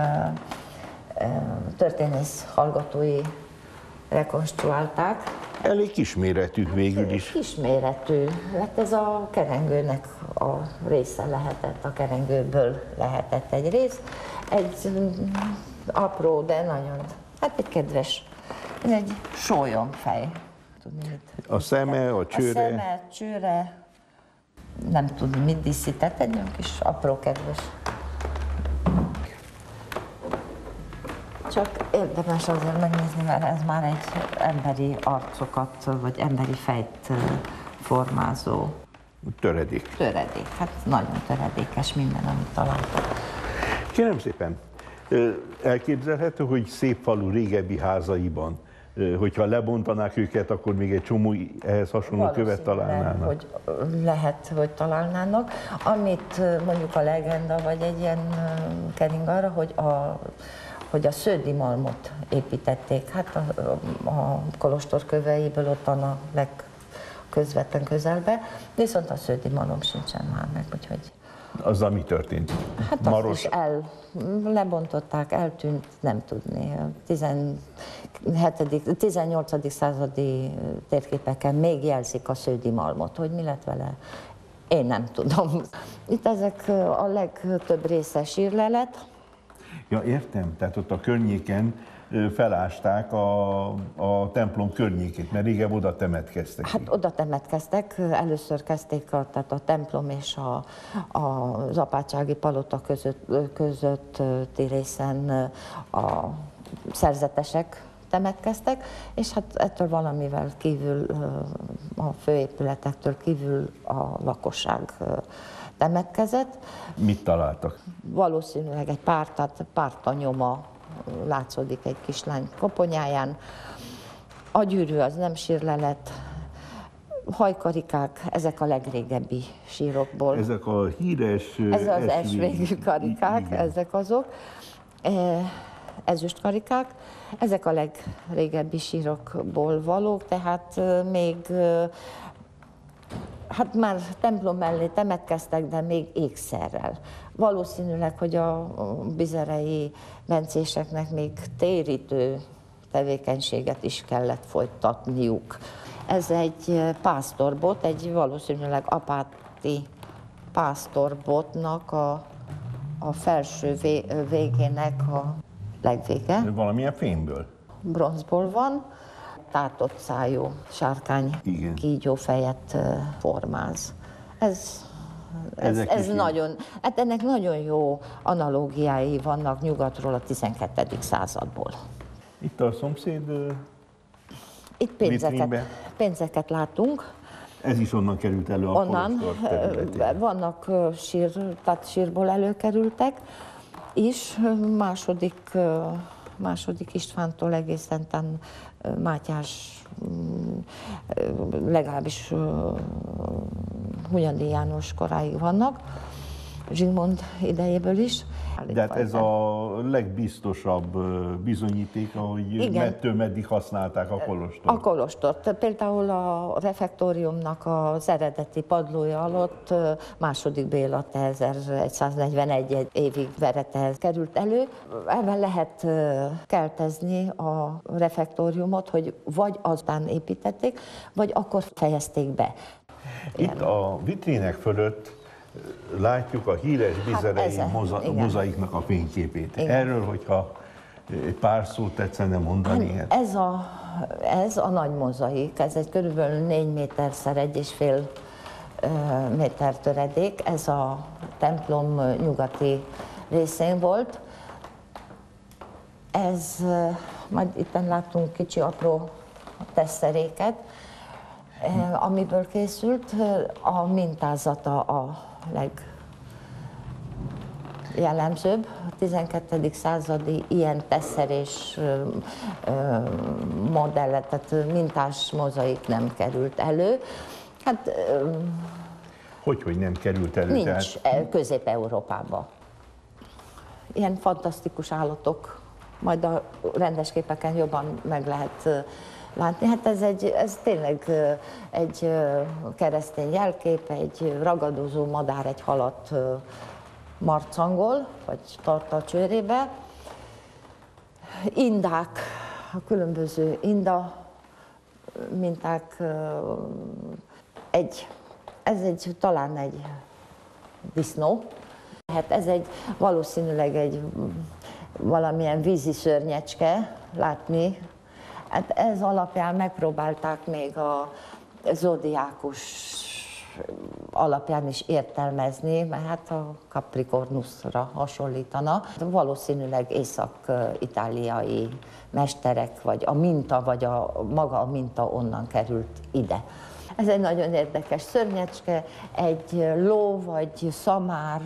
történész hallgatói rekonstruálták. Elég kisméretű végül is. Kisméretű, hát ez a kerengőnek a része lehetett, a kerengőből lehetett egy rész. Egy apró, de nagyon, hát egy kedves, ez egy sólyomfej. A szeme, a csőre. A szeme, csőre, nem tudni mit díszített, egy olyan kis apró kedves. Csak érdemes azért megnézni, mert ez már egy emberi arcokat, vagy emberi fejt formázó. Töredék. Töredék, hát nagyon töredékes minden, amit találtak. Kérem szépen, elképzelhető, hogy Szépfalu régebbi házaiban hogyha lebontanák őket, akkor még egy csomó ehhez hasonló követ találnának. Hogy lehet, hogy találnának. Amit mondjuk a legenda, vagy egy ilyen kering arra, hogy a Sződi Malmot építették. Hát a kolostor köveiből ott van a legközvetlen közelbe, viszont a Sződi Malom sincsen már meg, úgyhogy... Azzal mi történt? Hát azt is lebontották, eltűnt, nem tudni. A 18. századi térképeken még jelzik a Sződi Malmot, hogy mi lett vele, én nem tudom. Itt ezek a legtöbb része sírlelet. Ja, értem, tehát ott a környéken felásták a templom környékét, mert régen oda temetkeztek. Hát oda temetkeztek, először kezdték tehát a templom és az apátsági palota közötti részen a szerzetesek temetkeztek, és hát ettől valamivel kívül, a főépületektől kívül a lakosság temetkezett. Mit találtak? Valószínűleg egy párta nyoma látszódik egy kislány koponyáján. A gyűrű az nem sírlelet, hajkarikák, ezek a legrégebbi sírokból. Ezek a híres... Ez az S-végű karikák, igen. Ezek azok. Ezüstkarikák, ezek a legrégebbi sírokból valók, tehát még hát már templom mellé temetkeztek, de még ékszerrel. Valószínűleg, hogy a bizerei bencéseknek még térítő tevékenységet is kellett folytatniuk. Ez egy pásztorbot, egy valószínűleg apáti pásztorbotnak a felső végének a legvége. Valamilyen fémből? Bronzból van. Tátott szájú sárkány kígyófejet formáz. Ez nagyon, hát ennek nagyon jó analógiái vannak nyugatról, a 12. századból. Itt a szomszéd itt pénzeket látunk. Ez is onnan került elő a kolostor területén. Vannak tehát sírból előkerültek is, második Istvántól egészen Mátyás, legalábbis Hunyadi János koráig vannak, Zsigmond idejéből is. De hát ez a legbiztosabb bizonyíték, hogy mettől meddig használták a kolostort. A kolostort. Például a refektóriumnak az eredeti padlója alatt II. Béla 1141 évig veretehez került elő. Ebben lehet keltezni a refektóriumot, hogy vagy aztán építették, vagy akkor fejezték be. Itt a vitrínek fölött látjuk a híres bizerei mozaiknak a fényképét. Igen. Erről, hogyha egy pár szót tetszene mondani? Ez a nagy mozaik, ez egy körülbelül 4 méter x 1,5 méter töredék, ez a templom nyugati részén volt. Ez, majd itt látunk kicsi apró teszteréket, amiből készült, a mintázata a legjellemzőbb. A 12. századi ilyen tesszerés modellet, tehát mintás mozaik nem került elő. Hát, hogy nem került elő? Nincs Közép-Európában. Ilyen fantasztikus állatok, majd a rendes képeken jobban meg lehet látni. Hát ez tényleg egy keresztény jelkép, egy ragadozó madár egy halat marcangol, vagy tart a csőrébe. Indák, a különböző inda minták, talán egy disznó. Hát ez valószínűleg valamilyen vízi szörnyecske látni. Hát ez alapján megpróbálták még a zodiákus alapján is értelmezni, mert hát a Capricornusra hasonlítana. Valószínűleg észak-itáliai mesterek, vagy a minta, vagy maga a minta onnan került ide. Ez egy nagyon érdekes szörnyecske, egy ló vagy szamár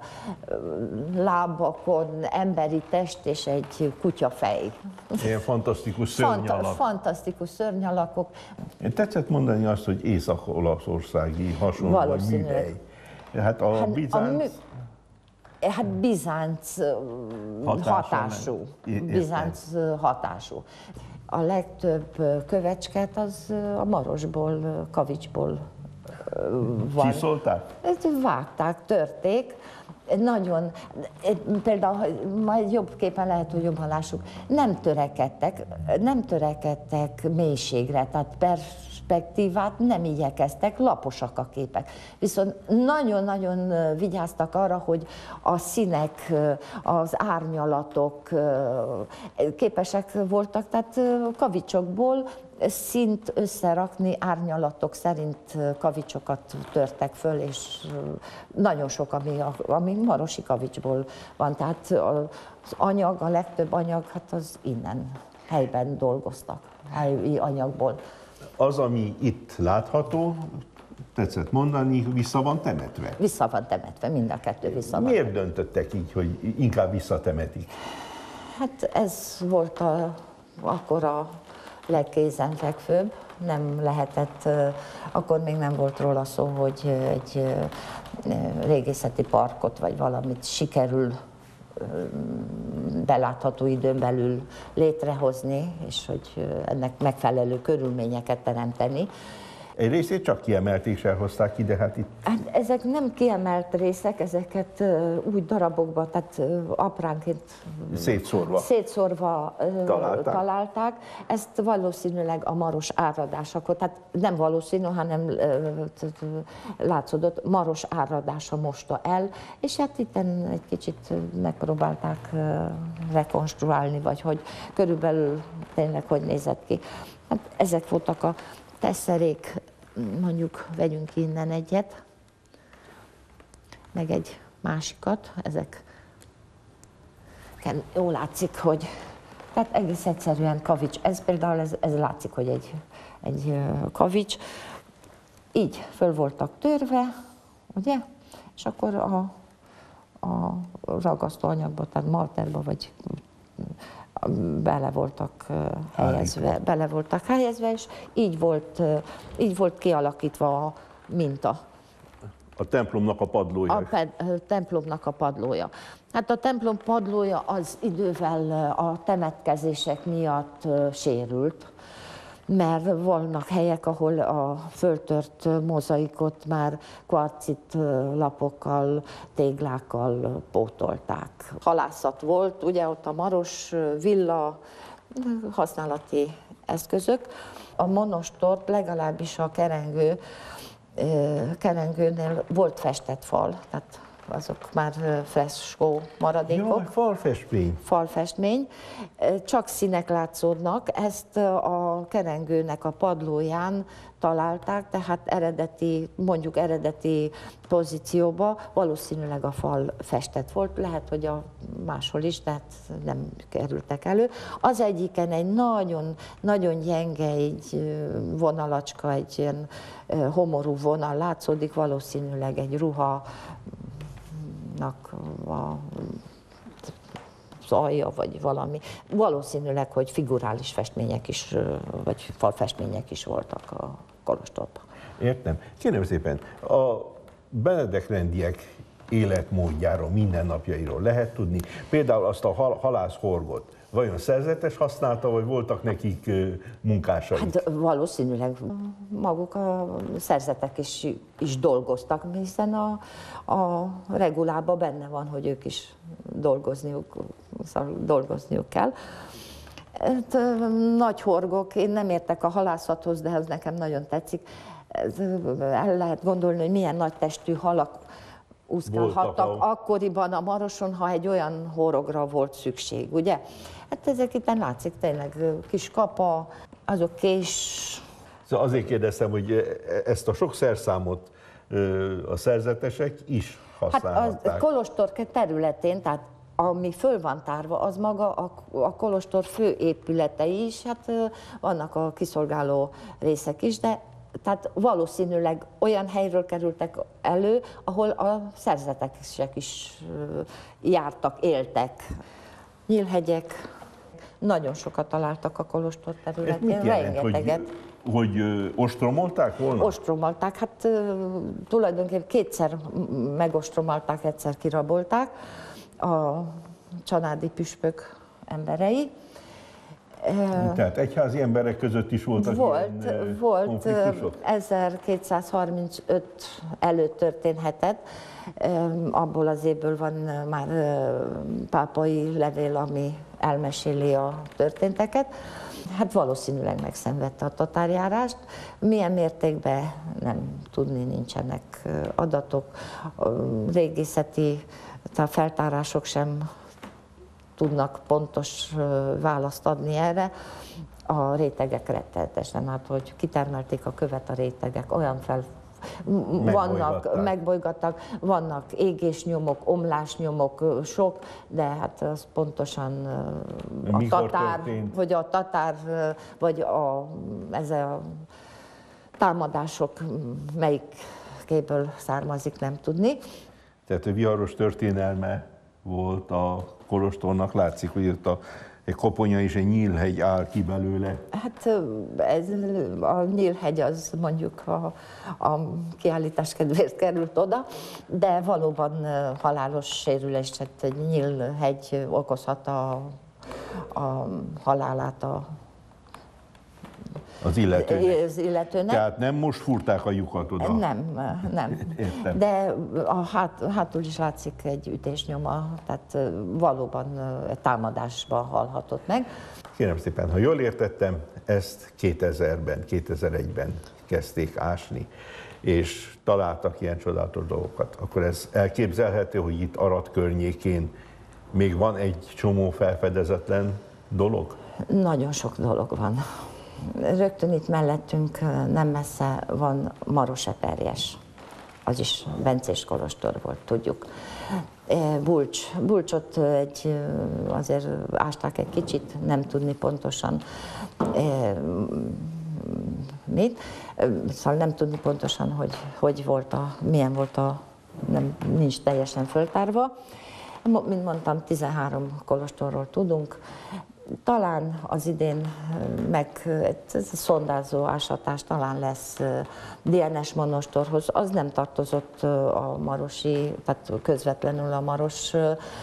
lábakon emberi test és egy kutyafej. Ilyen fantasztikus szörnyalak. Fantasztikus szörnyalakok. Tetszett mondani azt, hogy észak-olaszországi hasonló, vagy műhely. Hát a bizánc... Hát bizánc hatású. Bizánc hatású. A legtöbb kövecsket az a marosból, kavicsból van. Csiszolták? Vágták, törték. Nagyon, például majd jobb képen lehet, hogy jobban lássuk, nem törekedtek mélységre, tehát perspektívát nem igyekeztek, laposak a képek. Viszont nagyon-nagyon vigyáztak arra, hogy a színek, az árnyalatok képesek voltak, tehát kavicsokból színt összerakni, árnyalatok szerint kavicsokat törtek föl, és nagyon sok, ami marosi kavicsból van. Tehát az anyag, a legtöbb anyag, hát az innen, helyben dolgoztak, helyi anyagból. Az, ami itt látható, tetszett mondani, vissza van temetve. Vissza van temetve, mind a kettő vissza van. Miért döntöttek így, hogy inkább visszatemetik? Hát ez volt akkor a legkézenfekvőbb. Nem lehetett, akkor még nem volt róla szó, hogy egy régészeti parkot vagy valamit sikerül belátható időn belül létrehozni, és hogy ennek megfelelő körülményeket teremteni. Egy részét csak kiemelték, és elhozták ide, hát itt... Hát ezek nem kiemelt részek, ezeket úgy darabokba, tehát apránként szétszórva találták. Ezt valószínűleg a maros áradásakor, tehát nem valószínű, hanem látszódott, maros áradása mosta el, és hát itt egy kicsit megpróbálták rekonstruálni, vagy hogy körülbelül tényleg hogy nézett ki. Hát ezek voltak a tesszerék, mondjuk vegyünk innen egyet, meg egy másikat, ezek jól látszik, hogy tehát egész egyszerűen kavics. Ez például, ez látszik, hogy egy kavics. Így föl voltak törve, ugye? És akkor a ragasztóanyagba, tehát malterba, vagy bele voltak helyezve, és így volt kialakítva a minta. A templomnak a padlója. A templomnak a padlója. Hát a templom padlója az idővel a temetkezések miatt sérült, mert vannak helyek, ahol a föltört mozaikot már kvarcit lapokkal, téglákkal pótolták. Halászat volt, ugye ott a maros villa, használati eszközök. A monostort, legalábbis a kerengőnél volt festett fal, tehát azok már freskó maradékok. Jaj, falfestmény. Falfestmény. Csak színek látszódnak, ezt a kerengőnek a padlóján találták, tehát mondjuk eredeti pozícióba valószínűleg a fal festett volt, lehet, hogy a máshol is, de hát nem kerültek elő. Az egyiken egy nagyon, nagyon gyenge egy vonalacska, egy ilyen homorú vonal látszódik, valószínűleg egy ruha az alja, vagy valami. Valószínűleg, hogy figurális festmények is, vagy falfestmények is voltak a kolostorban. Értem. Kérem szépen, a benedekrendiek életmódjáról, mindennapjairól lehet tudni? Például azt a halászhorgot vajon szerzetes használta, vagy voltak nekik munkásaik? Hát valószínűleg maguk a szerzetek is dolgoztak, hiszen a regulában benne van, hogy ők is dolgozniuk kell. Hát, nagy horgok, én nem értek a halászathoz, de ez nekem nagyon tetszik. El lehet gondolni, hogy milyen nagy testű halak úszkálhattak akkoriban a Maroson, ha egy olyan horogra volt szükség, ugye? Hát ezek itt látszik tényleg kis kapa, azok kés. Szóval azért kérdeztem, hogy ezt a sok szerszámot a szerzetesek is használhatták. Hát a kolostor területén, tehát ami föl van tárva, az maga a kolostor fő épületei is, hát vannak a kiszolgáló részek is, de Tehát valószínűleg olyan helyről kerültek elő, ahol a szerzetesek is jártak, éltek. Nyílhegyek, nagyon sokat találtak a kolostor területén, rengeteget. Hogy ostromolták volna? Ostromolták, hát tulajdonképpen kétszer megostromolták, egyszer kirabolták a csanádi püspök emberei. Tehát egyházi emberek között is voltak ilyen konfliktusok? 1235 előtt történhetett, abból az évből van már pápai levél, ami elmeséli a történteket. Hát valószínűleg megszenvedte a tatárjárást. Milyen mértékben nem tudni, nincsenek adatok. Régészeti feltárások sem tudnak pontos választ adni erre. A rétegek rettenetesen, hát hogy kitermelték a követ a rétegek, olyan megbolygattak, vannak égésnyomok, omlásnyomok, sok, de hát az pontosan a tatár, hogy a tatár, vagy ez a támadások melyikéből származik, nem tudni. Tehát a viharos történelme volt a kolostornak, látszik, hogy itt egy koponya és egy nyílhegy áll ki belőle. Hát ez, a nyílhegy az mondjuk a kiállítás kedvéért került oda, de valóban halálos sérülést, tehát egy nyílhegy okozhat a halálát az illetőnek. Tehát nem most fúrták a lyukat oda? Nem. Értem. De hátul is látszik egy ütésnyoma, tehát valóban támadásban halhatott meg. Kérem szépen, ha jól értettem, ezt 2000-ben, 2001-ben kezdték ásni, és találtak ilyen csodálatos dolgokat. Akkor ez elképzelhető, hogy itt Arad környékén még van egy csomó felfedezetlen dolog? Nagyon sok dolog van. Rögtön itt mellettünk nem messze van Maros-Eperjes, az is bencés kolostor volt, tudjuk. Bulcsot azért ásták egy kicsit, nem tudni pontosan mit, szóval nem tudni pontosan, hogy volt milyen volt nincs teljesen föltárva. Mint mondtam, 13 kolostorról tudunk. Talán az idén ez a szondázó ásatás talán lesz DNS monostorhoz. Az nem tartozott a marosi, tehát közvetlenül a maros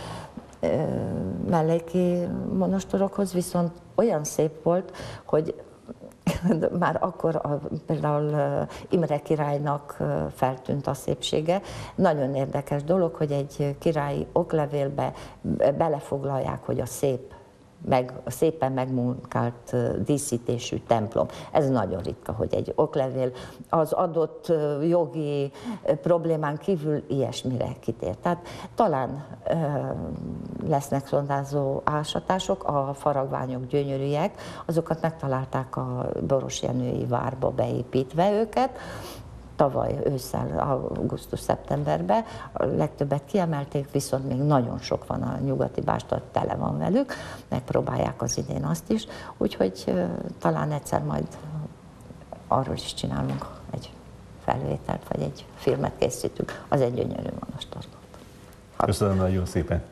melléki monostorokhoz, viszont olyan szép volt, hogy már akkor például Imre királynak feltűnt a szépsége. Nagyon érdekes dolog, hogy egy királyi oklevélbe belefoglalják, hogy a szépen megmunkált díszítésű templom. Ez nagyon ritka, hogy egy oklevél az adott jogi problémán kívül ilyesmire kitér. Tehát talán lesznek szondázó ásatások, a faragványok gyönyörűek, azokat megtalálták a Boros Jenői várba beépítve őket, tavaly ősszel, augusztus-szeptemberben, a legtöbbet kiemelték, viszont még nagyon sok van, a nyugati básta tele van velük, megpróbálják az idén azt is, úgyhogy talán egyszer majd arról is csinálunk egy felvételt, vagy egy filmet készítünk, az egy gyönyörű monostor volt. Köszönöm nagyon szépen!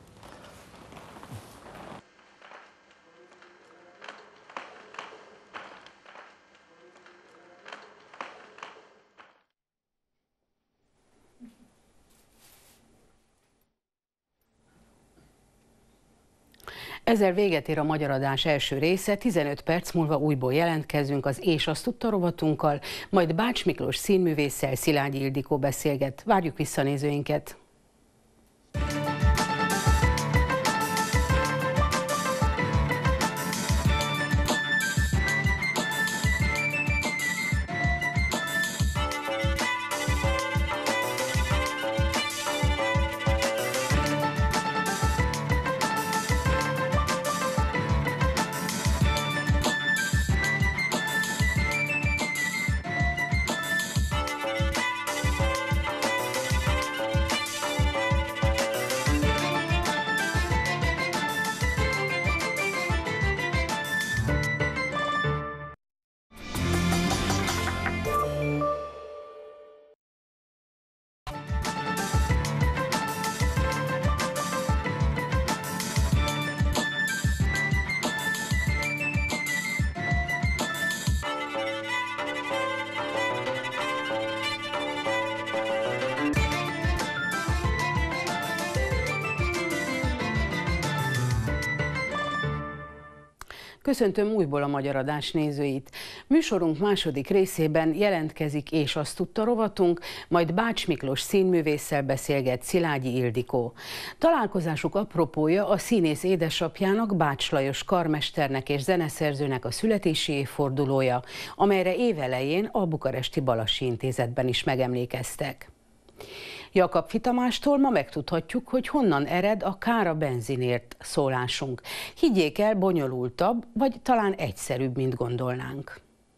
Ezzel véget ér a Magyar Adás első része, 15 perc múlva újból jelentkezünk az És azt tudta rovatunkkal, majd Bács Miklós színművésszel Szilágyi Ildikó beszélget. Várjuk vissza nézőinket! Köszöntöm újból a Magyar Adás nézőit. Műsorunk második részében jelentkezik És azt tudta rovatunk, majd Bács Miklós színművésszel beszélget Szilágyi Ildikó. Találkozásuk apropója a színész édesapjának, Bács Lajos karmesternek és zeneszerzőnek a születési évfordulója, amelyre évelején a bukaresti Balassi Intézetben is megemlékeztek. Jakab Tamástól ma megtudhatjuk, hogy honnan ered a Kár a benzinért szólásunk. Higgyék el, bonyolultabb, vagy talán egyszerűbb, mint gondolnánk.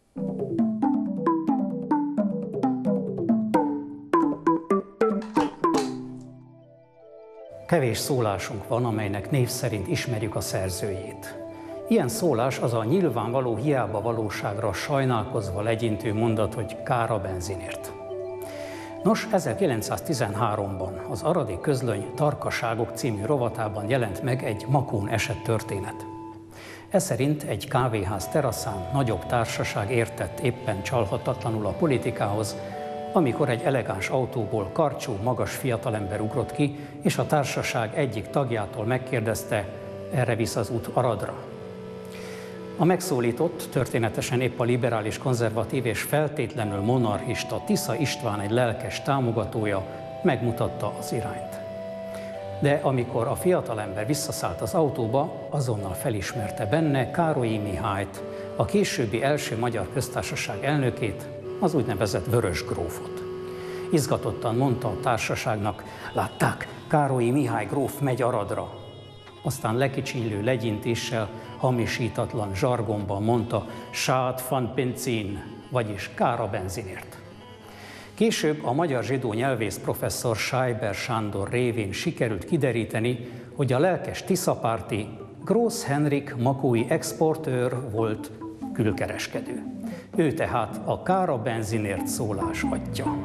Kevés szólásunk van, amelynek név szerint ismerjük a szerzőjét. Ilyen szólás az a nyilvánvaló hiába valóságra sajnálkozva legyintő mondat, hogy kár a benzinért. Nos, 1913-ban az Aradi Közlöny Tarkaságok című rovatában jelent meg egy Makón esett történet. Ez szerint egy kávéház teraszán nagyobb társaság értett éppen csalhatatlanul a politikához, amikor egy elegáns autóból karcsú, magas fiatalember ugrott ki, és a társaság egyik tagjától megkérdezte, erre visz az út Aradra. A megszólított, történetesen épp a liberális, konzervatív és feltétlenül monarchista Tisza István egy lelkes támogatója megmutatta az irányt. De amikor a fiatalember visszaszállt az autóba, azonnal felismerte benne Károlyi Mihályt, a későbbi első magyar köztársaság elnökét, az úgynevezett Vörös grófot. Izgatottan mondta a társaságnak, látták, Károlyi Mihály gróf megy Aradra. Aztán lekicsinylő legyintéssel, hamisítatlan zsargonban mondta, sát van benzin, vagyis kár a benzinért. Később a magyar zsidó nyelvész professzor Scheiber Sándor révén sikerült kideríteni, hogy a lelkes tiszapárti Grósz Henrik makói exportőr volt külkereskedő. Ő tehát a kár a benzinért szólás atya.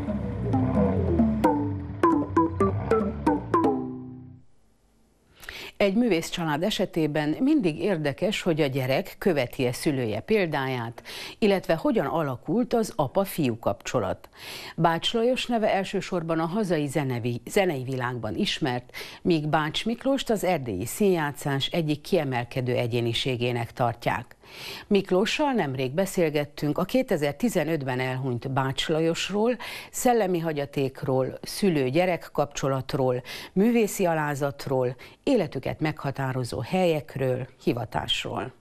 Egy művészcsalád esetében mindig érdekes, hogy a gyerek követi-e szülője példáját, illetve hogyan alakult az apa-fiú kapcsolat. Bács Lajos neve elsősorban a hazai zenei világban ismert, míg Bács Miklóst az erdélyi színjátszás egyik kiemelkedő egyéniségének tartják. Miklóssal nemrég beszélgettünk a 2015-ben elhunyt Bács Lajosról, szellemi hagyatékról, szülő-gyerek kapcsolatról, művészi alázatról, életüket meghatározó helyekről, hivatásról.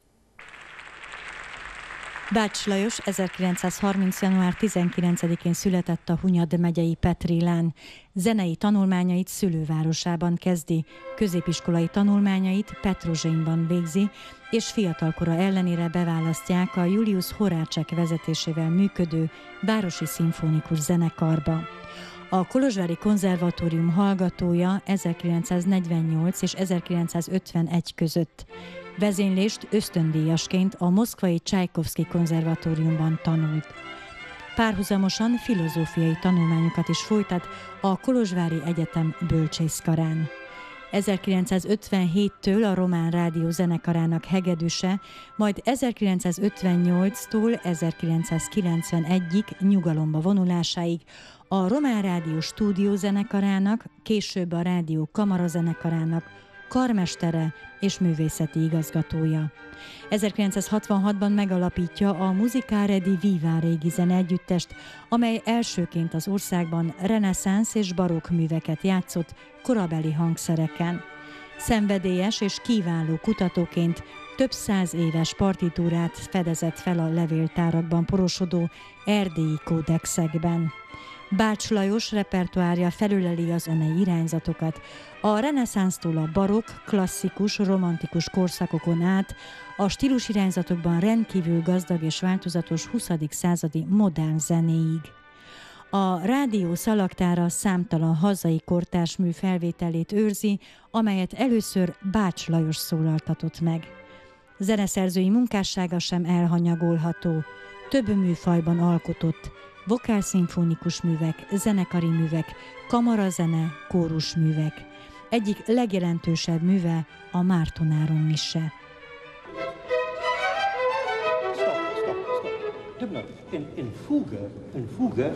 Bács Lajos 1930. január 19-én született a Hunyad megyei Petrilán. Zenei tanulmányait szülővárosában kezdi, középiskolai tanulmányait Petrozsénban végzi, és fiatalkora ellenére beválasztják a Julius Horácsek vezetésével működő városi szimfonikus zenekarba. A Kolozsvári Konzervatórium hallgatója 1948 és 1951 között. Vezénylést ösztöndíjasként a moszkvai Csajkovszki konzervatóriumban tanult. Párhuzamosan filozófiai tanulmányokat is folytat a Kolozsvári Egyetem bölcsészkarán. 1957-től a Román Rádió zenekarának hegedűse, majd 1958-tól 1991-ig nyugalomba vonulásáig a Román Rádió stúdiózenekarának, később a Rádió kamarazenekarának karmestere és művészeti igazgatója. 1966-ban megalapítja a Musicare di Viva régi zeneegyüttest, amely elsőként az országban reneszánsz és barokk műveket játszott korabeli hangszereken. Szenvedélyes és kiváló kutatóként több 100 éves partitúrát fedezett fel a levéltárakban porosodó erdélyi kódexekben. Bács Lajos repertoárja felüleli a zenei irányzatokat, a reneszánsztól a barokk, klasszikus, romantikus korszakokon át, a stílusirányzatokban rendkívül gazdag és változatos 20. századi modern zenéig. A rádió szalagtára számtalan hazai kortársmű felvételét őrzi, amelyet először Bács Lajos szólaltatott meg. Zeneszerzői munkássága sem elhanyagolható, több műfajban alkotott, vokálszimfonikus művek, zenekari művek, kamarazene, kórusművek. Egyik legjelentősebb műve a Mártonáron mise. În fugă,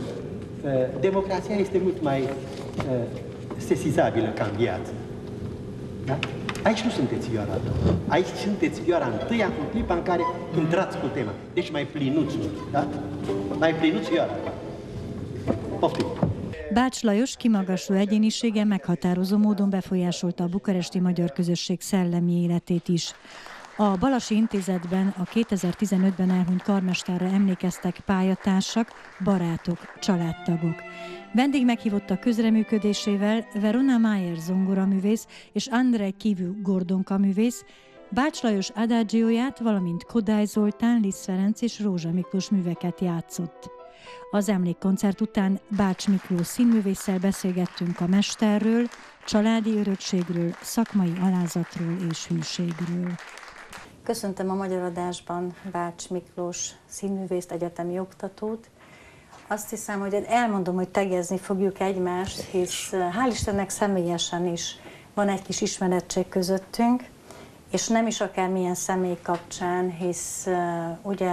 democrația este mult mai sesizabilă ca în viață. Da? Aici nu sunteți vioara a doua. Aici sunteți vioara întâia în clipa în care intrați cu tema. Deci mai plinuți, da? Mai plinuți vioara. Poftim! Bács Lajos kimagasló egyénisége meghatározó módon befolyásolta a bukaresti magyar közösség szellemi életét is. A Balasi Intézetben a 2015-ben elhunyt karmesterre emlékeztek pályatársak, barátok, családtagok. Vendég meghívottak közreműködésével Verona Mayer zongoraművész és Andrej Kivú gordonkaművész, Bács Lajos adagióját, valamint Kodály Zoltán, Liszt Ferenc és Rózsa Miklós műveket játszott. Az emlékkoncert után Bács Miklós színművésszel beszélgettünk a mesterről, családi örökségről, szakmai alázatról és hűségről. Köszöntöm a Magyar Adásban Bács Miklós színművészt, egyetemi oktatót. Azt hiszem, hogy elmondom, hogy tegezni fogjuk egymást, hisz hál' Istennek személyesen is van egy kis ismerettség közöttünk, és nem is akármilyen személy kapcsán, hisz ugye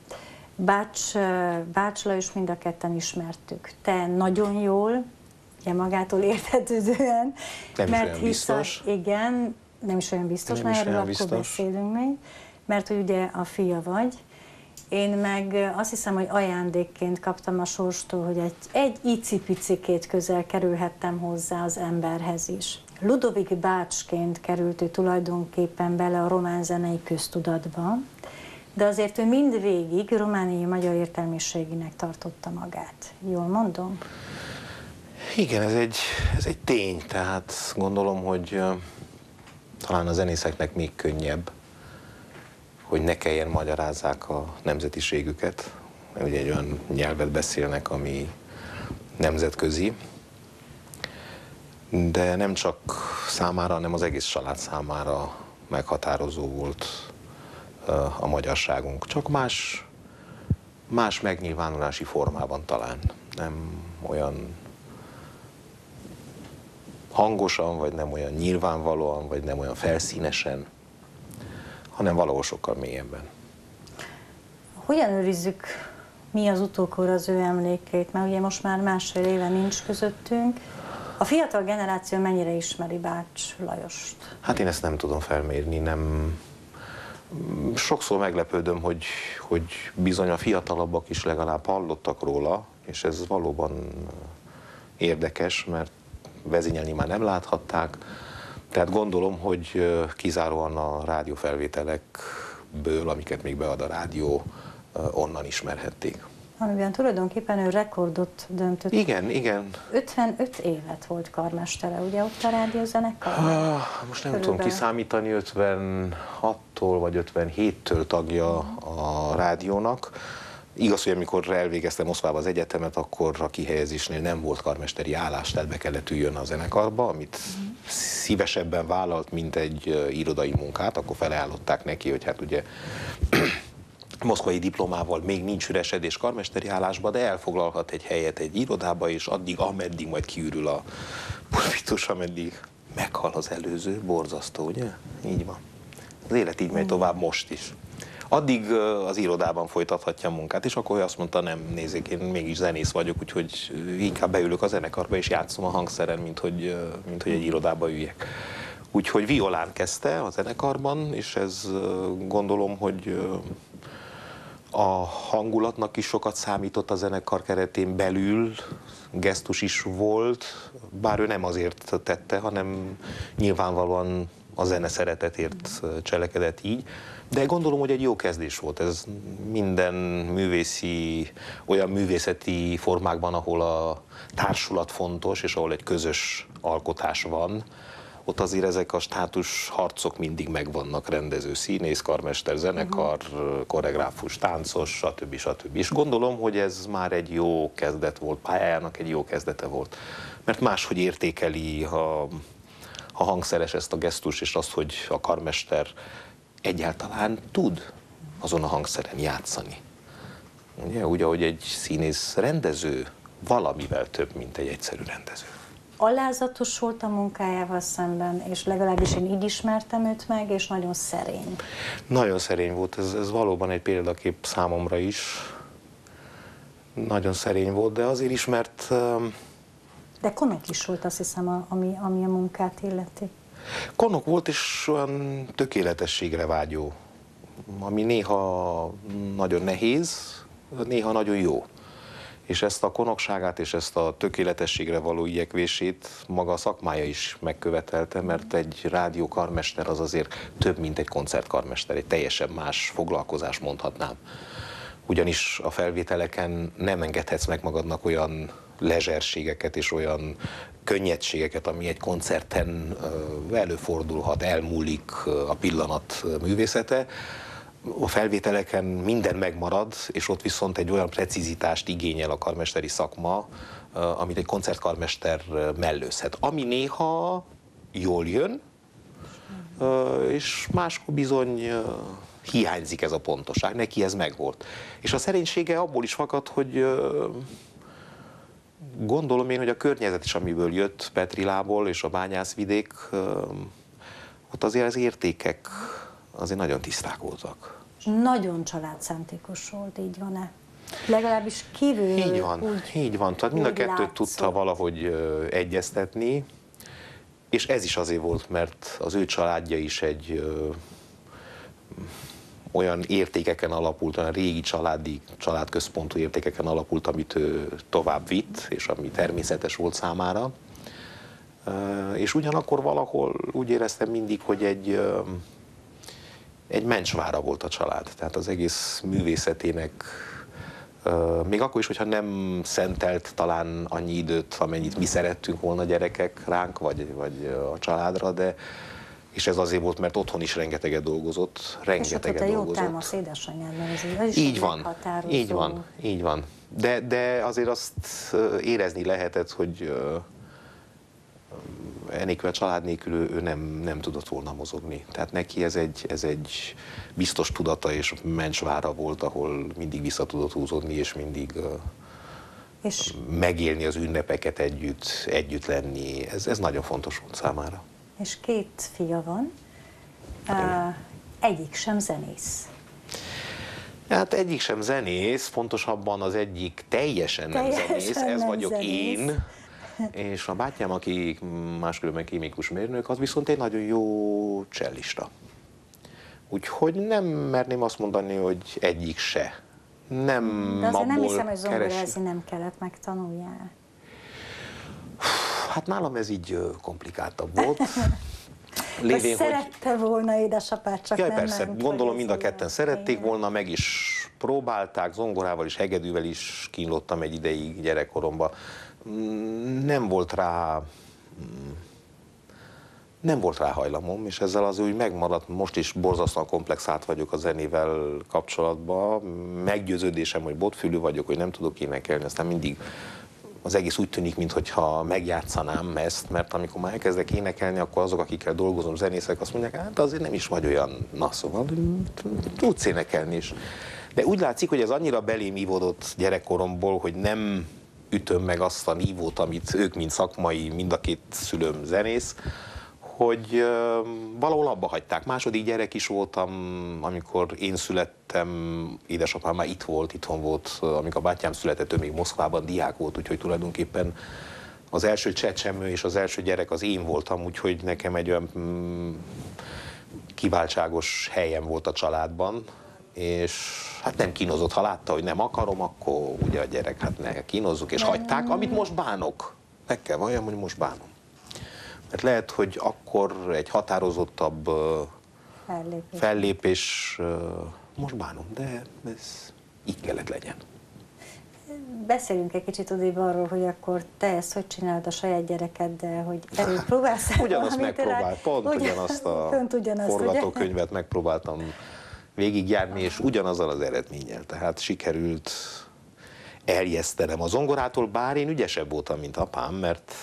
Bács Lajos mind a ketten ismertük. Te nagyon jól, ugye magától értetődően. Nem is olyan biztos. Igen, nem is olyan biztos, mert erről akkor beszélünk még, mert hogy ugye a fia vagy. Én meg azt hiszem, hogy ajándékként kaptam a sorstól, hogy egy icipicikét közel kerülhettem hozzá az emberhez is. Ludovik Bácsként került ő tulajdonképpen bele a román zenei köztudatba, de azért ő mindvégig romániai magyar értelmiségének tartotta magát. Jól mondom? Igen, ez egy tény, tehát gondolom, hogy talán a zenészeknek még könnyebb, hogy ne kelljen magyarázzák a nemzetiségüket, mert ugye egy olyan nyelvet beszélnek, ami nemzetközi, de nem csak számára, hanem az egész család számára meghatározó volt a magyarságunk. Csak más megnyilvánulási formában talán, nem olyan hangosan, vagy nem olyan nyilvánvalóan, vagy nem olyan felszínesen, hanem valahol sokkal mélyebben. Hogyan őrizzük mi az utókor az ő emlékét? Mert ugye most már másfél éve nincs közöttünk. A fiatal generáció mennyire ismeri Bács Lajost? Hát én ezt nem tudom felmérni, nem. Sokszor meglepődöm, hogy bizony a fiatalabbak is legalább hallottak róla, és ez valóban érdekes, mert vezényelni már nem láthatták. Tehát gondolom, hogy kizáróan a rádiófelvételekből, amiket még bead a rádió, onnan ismerhették. Amiben tulajdonképpen ő rekordot döntött. Igen. 55 évet volt karmestere, ugye ott a rádiózenekar? Most nem tudom kiszámítani, 56-tól vagy 57-től tagja a rádiónak. Igaz, hogy amikor elvégeztem Moszkvába az egyetemet, akkor a kihelyezésnél nem volt karmesteri állás, tehát be kellett üljön a zenekarba, amit szívesebben vállalt, mint egy irodai munkát, akkor felajánlották neki, hogy hát ugye moszkvai diplomával még nincs üresedés karmesteri állásba, de elfoglalhat egy helyet egy irodába, és addig, ameddig majd kiürül a pulpitus, ameddig meghal az előző, borzasztó, ugye? Így van. Az élet így megy tovább most is. Addig az irodában folytathatja a munkát, és akkor azt mondta, nem, nézzék, én mégis zenész vagyok, úgyhogy inkább beülök a zenekarba, és játszom a hangszeren, mint hogy egy irodába üljek. Úgyhogy violán kezdte a zenekarban, és ez gondolom, hogy a hangulatnak is sokat számított a zenekar keretén belül, gesztus is volt, bár ő nem azért tette, hanem nyilvánvalóan a zene szeretetért cselekedett így, de gondolom, hogy egy jó kezdés volt. Ez minden olyan művészeti formákban, ahol a társulat fontos, és ahol egy közös alkotás van, ott azért ezek a státus harcok mindig megvannak, rendező, színész, karmester, zenekar, koreográfus, táncos, stb. És gondolom, hogy ez már egy jó kezdet volt, pályájának egy jó kezdete volt. Mert máshogy értékeli a hangszeres ezt a gesztus, és azt, hogy a karmester egyáltalán tud azon a hangszeren játszani. Ugye, úgy, ahogy egy színész rendező valamivel több, mint egy egyszerű rendező. Alázatos volt a munkájával szemben, és legalábbis én így ismertem őt meg, és nagyon szerény. Nagyon szerény volt, ez valóban egy példakép számomra is. Nagyon szerény volt, de azért is, mert... De konok is volt, azt hiszem, ami a munkát illeti. Konok volt, és olyan tökéletességre vágyó, ami néha nagyon nehéz, néha nagyon jó. És ezt a konokságát és ezt a tökéletességre való igyekvését maga a szakmája is megkövetelte, mert egy rádiókarmester az azért több, mint egy koncertkarmester, egy teljesen más foglalkozás, mondhatnám. Ugyanis a felvételeken nem engedhetsz meg magadnak olyan lezserségeket és olyan könnyedségeket, ami egy koncerten előfordulhat, elmúlik a pillanat művészete. A felvételeken minden megmarad, és ott viszont egy olyan precizitást igényel a karmesteri szakma, amit egy koncertkarmester mellőzhet. Ami néha jól jön, és máskor bizony hiányzik ez a pontoság, neki ez megvolt. És a szerénysége abból is fakad, hogy gondolom én, hogy a környezet is, amiből jött, Petrilából és a bányászvidék, ott azért az értékek azért nagyon tiszták voltak. Nagyon családszántékos volt, így van-e? Legalábbis kívül így van. Tehát mind a kettőt látszott. tudta valahogy egyeztetni, és ez is azért volt, mert az ő családja is egy olyan értékeken alapult, olyan régi családközpontú értékeken alapult, amit ő tovább vitt, és ami természetes volt számára. És ugyanakkor valahol úgy éreztem mindig, hogy egy mencsvára volt a család. Tehát az egész művészetének, még akkor is, hogyha nem szentelt talán annyi időt, amennyit mi szerettünk volna gyerekek ránk, vagy a családra, de és ez azért volt, mert otthon is rengeteget dolgozott, rengeteget dolgozott. És jó támasz édesanyád, ez is így van. De azért azt érezni lehetett, hogy enélkül a család nélkül ő nem tudott volna mozogni. Tehát neki ez egy biztos tudata és mencsvára volt, ahol mindig vissza tudott húzódni, és mindig megélni az ünnepeket együtt lenni. Ez nagyon fontos volt számára. És 2 fia van, egyik sem zenész. Hát egyik sem zenész, pontosabban az egyik teljesen nem zenész, ez vagyok én. És a bátyám, aki máskülönben kémikus mérnök, az viszont egy nagyon jó csellista. Úgyhogy nem merném azt mondani, hogy egyik se. De azért nem hiszem, hogy zongorázni nem kellett megtanuljál. Hát nálam ez így komplikáltabb volt. Lévén, szerette volna édesapát, csak nem persze, ment, gondolom mind a ketten szerették volna, meg is próbálták, zongorával is, hegedűvel is kínlottam egy ideig gyerekkoromban. Nem volt rá hajlamom, és ezzel az úgy megmaradt, most is borzasztóan komplexált vagyok a zenével kapcsolatban. Meggyőződésem, hogy botfülű vagyok, hogy nem tudok énekelni, aztán mindig az egész úgy tűnik, mintha megjátszanám ezt, mert amikor már elkezdek énekelni, akkor azok, akikkel dolgozom, zenészek, azt mondják, hát azért nem is vagy olyan, na szóval tudsz énekelni is. De úgy látszik, hogy ez annyira belém ívódott gyerekkoromból, hogy nem ütöm meg azt a nívót, amit ők, mint szakmai, mind a 2 szülőm zenész, hogy valahol abba hagyták. Második gyerek is voltam, amikor én születtem, édesapám már itthon volt, amikor a bátyám született, ő még Moszkvában diák volt, úgyhogy tulajdonképpen az első csecsemő és az első gyerek az én voltam, úgyhogy nekem egy olyan kiváltságos helyem volt a családban, és hát nem kínozott, ha látta, hogy nem akarom, akkor ugye a gyerek, hát ne kínozzuk, és hagyták, amit most bánok. Meg kell valljam, hogy most bánom. Mert lehet, hogy akkor egy határozottabb fellépés most bánom, de ez így kellett legyen. Beszéljünk egy kicsit odébb arról, hogy akkor te ezt hogy csinálod a saját gyerekeddel, hogy erről próbálsz? Ugyanazt megpróbált, pont ugyanazt a forgatókönyvet megpróbáltam végigjárni, és ugyanazzal az eredménnyel. Tehát sikerült eljesztenem a zongorától, bár én ügyesebb voltam, mint apám, mert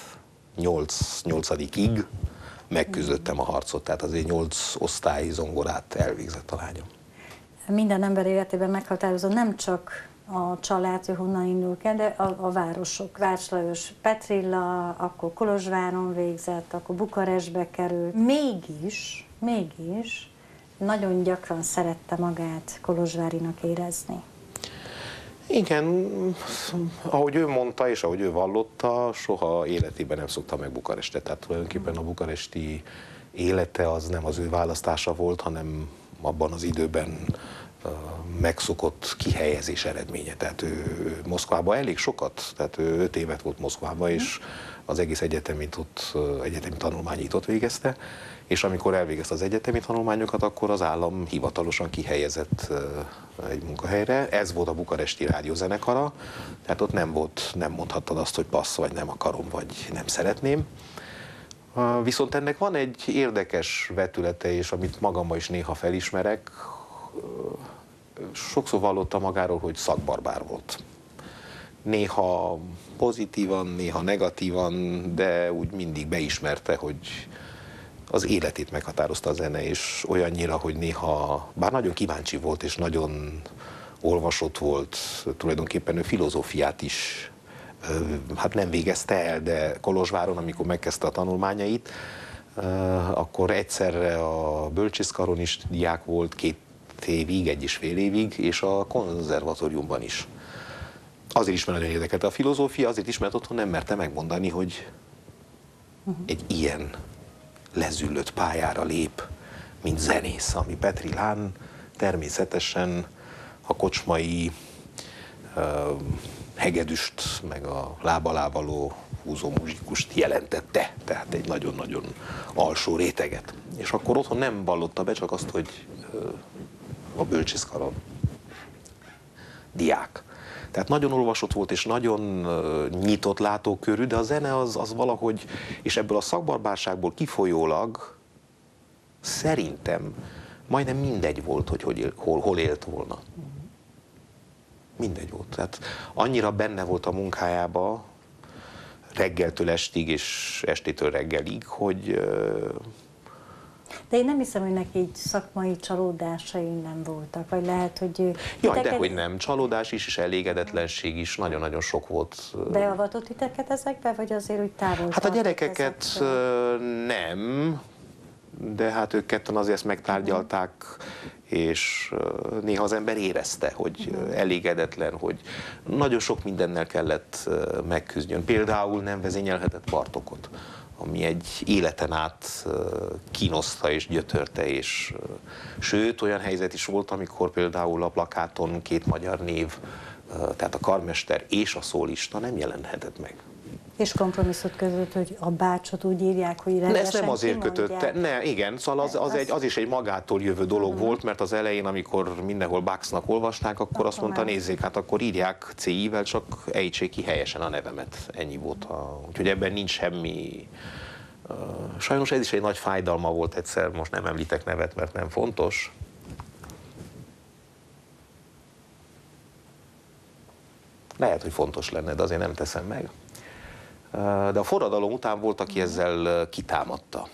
8-ig megküzdöttem a harcot, tehát azért 8 osztályi zongorát elvégzett a lányom. Minden ember életében meghatározó nem csak a család, hogy honnan indul el, de a városok. Vács Lajos Petrilla, akkor Kolozsváron végzett, akkor Bukarestbe került. Mégis nagyon gyakran szerette magát kolozsvárinak érezni. Igen, ahogy ő mondta és ahogy ő vallotta, soha életében nem szokta meg Bukarestet. Tehát tulajdonképpen a bukaresti élete az nem az ő választása volt, hanem abban az időben megszokott kihelyezés eredménye. Tehát ő Moszkvában elég sokat, tehát ő 5 évet volt Moszkvában, és az egész egyetemi tanulmányait ott végezte, és amikor elvégezte az egyetemi tanulmányokat, akkor az állam hivatalosan kihelyezett egy munkahelyre. Ez volt a bukaresti rádiózenekara, tehát ott nem mondhattad azt, hogy passz, vagy nem akarom, vagy nem szeretném. Viszont ennek van egy érdekes vetülete, és amit magamban is néha felismerek, sokszor vallotta magáról, hogy szakbarbár volt. Néha pozitívan, néha negatívan, de úgy mindig beismerte, hogy az életét meghatározta a zene, és olyannyira, hogy néha, bár nagyon kíváncsi volt, és nagyon olvasott volt, tulajdonképpen ő filozófiát is, hát nem végezte el, de Kolozsváron, amikor megkezdte a tanulmányait, akkor egyszerre a bölcsészkaron is diák volt 2 évig, 1,5 évig, és a konzervatóriumban is. Azért is, mert nagyon érdekelte a filozófia, azért is, mert otthon nem merte megmondani, hogy egy ilyen lezüllött pályára lép, mint zenész, ami Petri Lán természetesen a kocsmai hegedűst, meg a lábalábaló húzó muzsikust jelentette, tehát egy nagyon-nagyon alsó réteget. És akkor otthon nem vallotta be csak azt, hogy a bölcsészkaron diák. Tehát nagyon olvasott volt, és nagyon nyitott látókörű, de a zene az valahogy, és ebből a szakbarbárságból kifolyólag szerintem majdnem mindegy volt, hogy hol élt volna. Mindegy volt. Tehát annyira benne volt a munkájába, reggeltől estig és estétől reggelig, hogy... De én nem hiszem, hogy neki így szakmai csalódásai nem voltak, vagy lehet, hogy... Jaj, dehogy nem. Csalódás is, és elégedetlenség is nagyon-nagyon sok volt. Beavatott titeket ezekbe, vagy azért úgy távol? Hát a gyerekeket nem, de hát ők ketten azért ezt megtárgyalták, és néha az ember érezte, hogy elégedetlen, hogy nagyon sok mindennel kellett megküzdjön. Például nem vezényelhetett Bartókot, ami egy életen át kínoszta és gyötörte, és sőt, olyan helyzet is volt, amikor például a plakáton 2 magyar név, tehát a karmester és a szólista nem jelenhetett meg. És kompromisszot között, hogy a bácsot úgy írják, hogy rendesen ezt nem azért kötötte. Ne, igen, szóval az is egy magától jövő dolog volt, mert az elején, amikor mindenhol Baxnak olvasták, akkor azt mondta, nézzék, hát akkor írják CI-vel, csak ejtsék ki helyesen a nevemet. Ennyi volt. Úgyhogy ebben nincs semmi... Sajnos ez is egy nagy fájdalma volt egyszer, most nem említek nevet, mert nem fontos. Lehet, hogy fontos lenne, de azért nem teszem meg. De a forradalom után volt, aki ezzel kitámadta.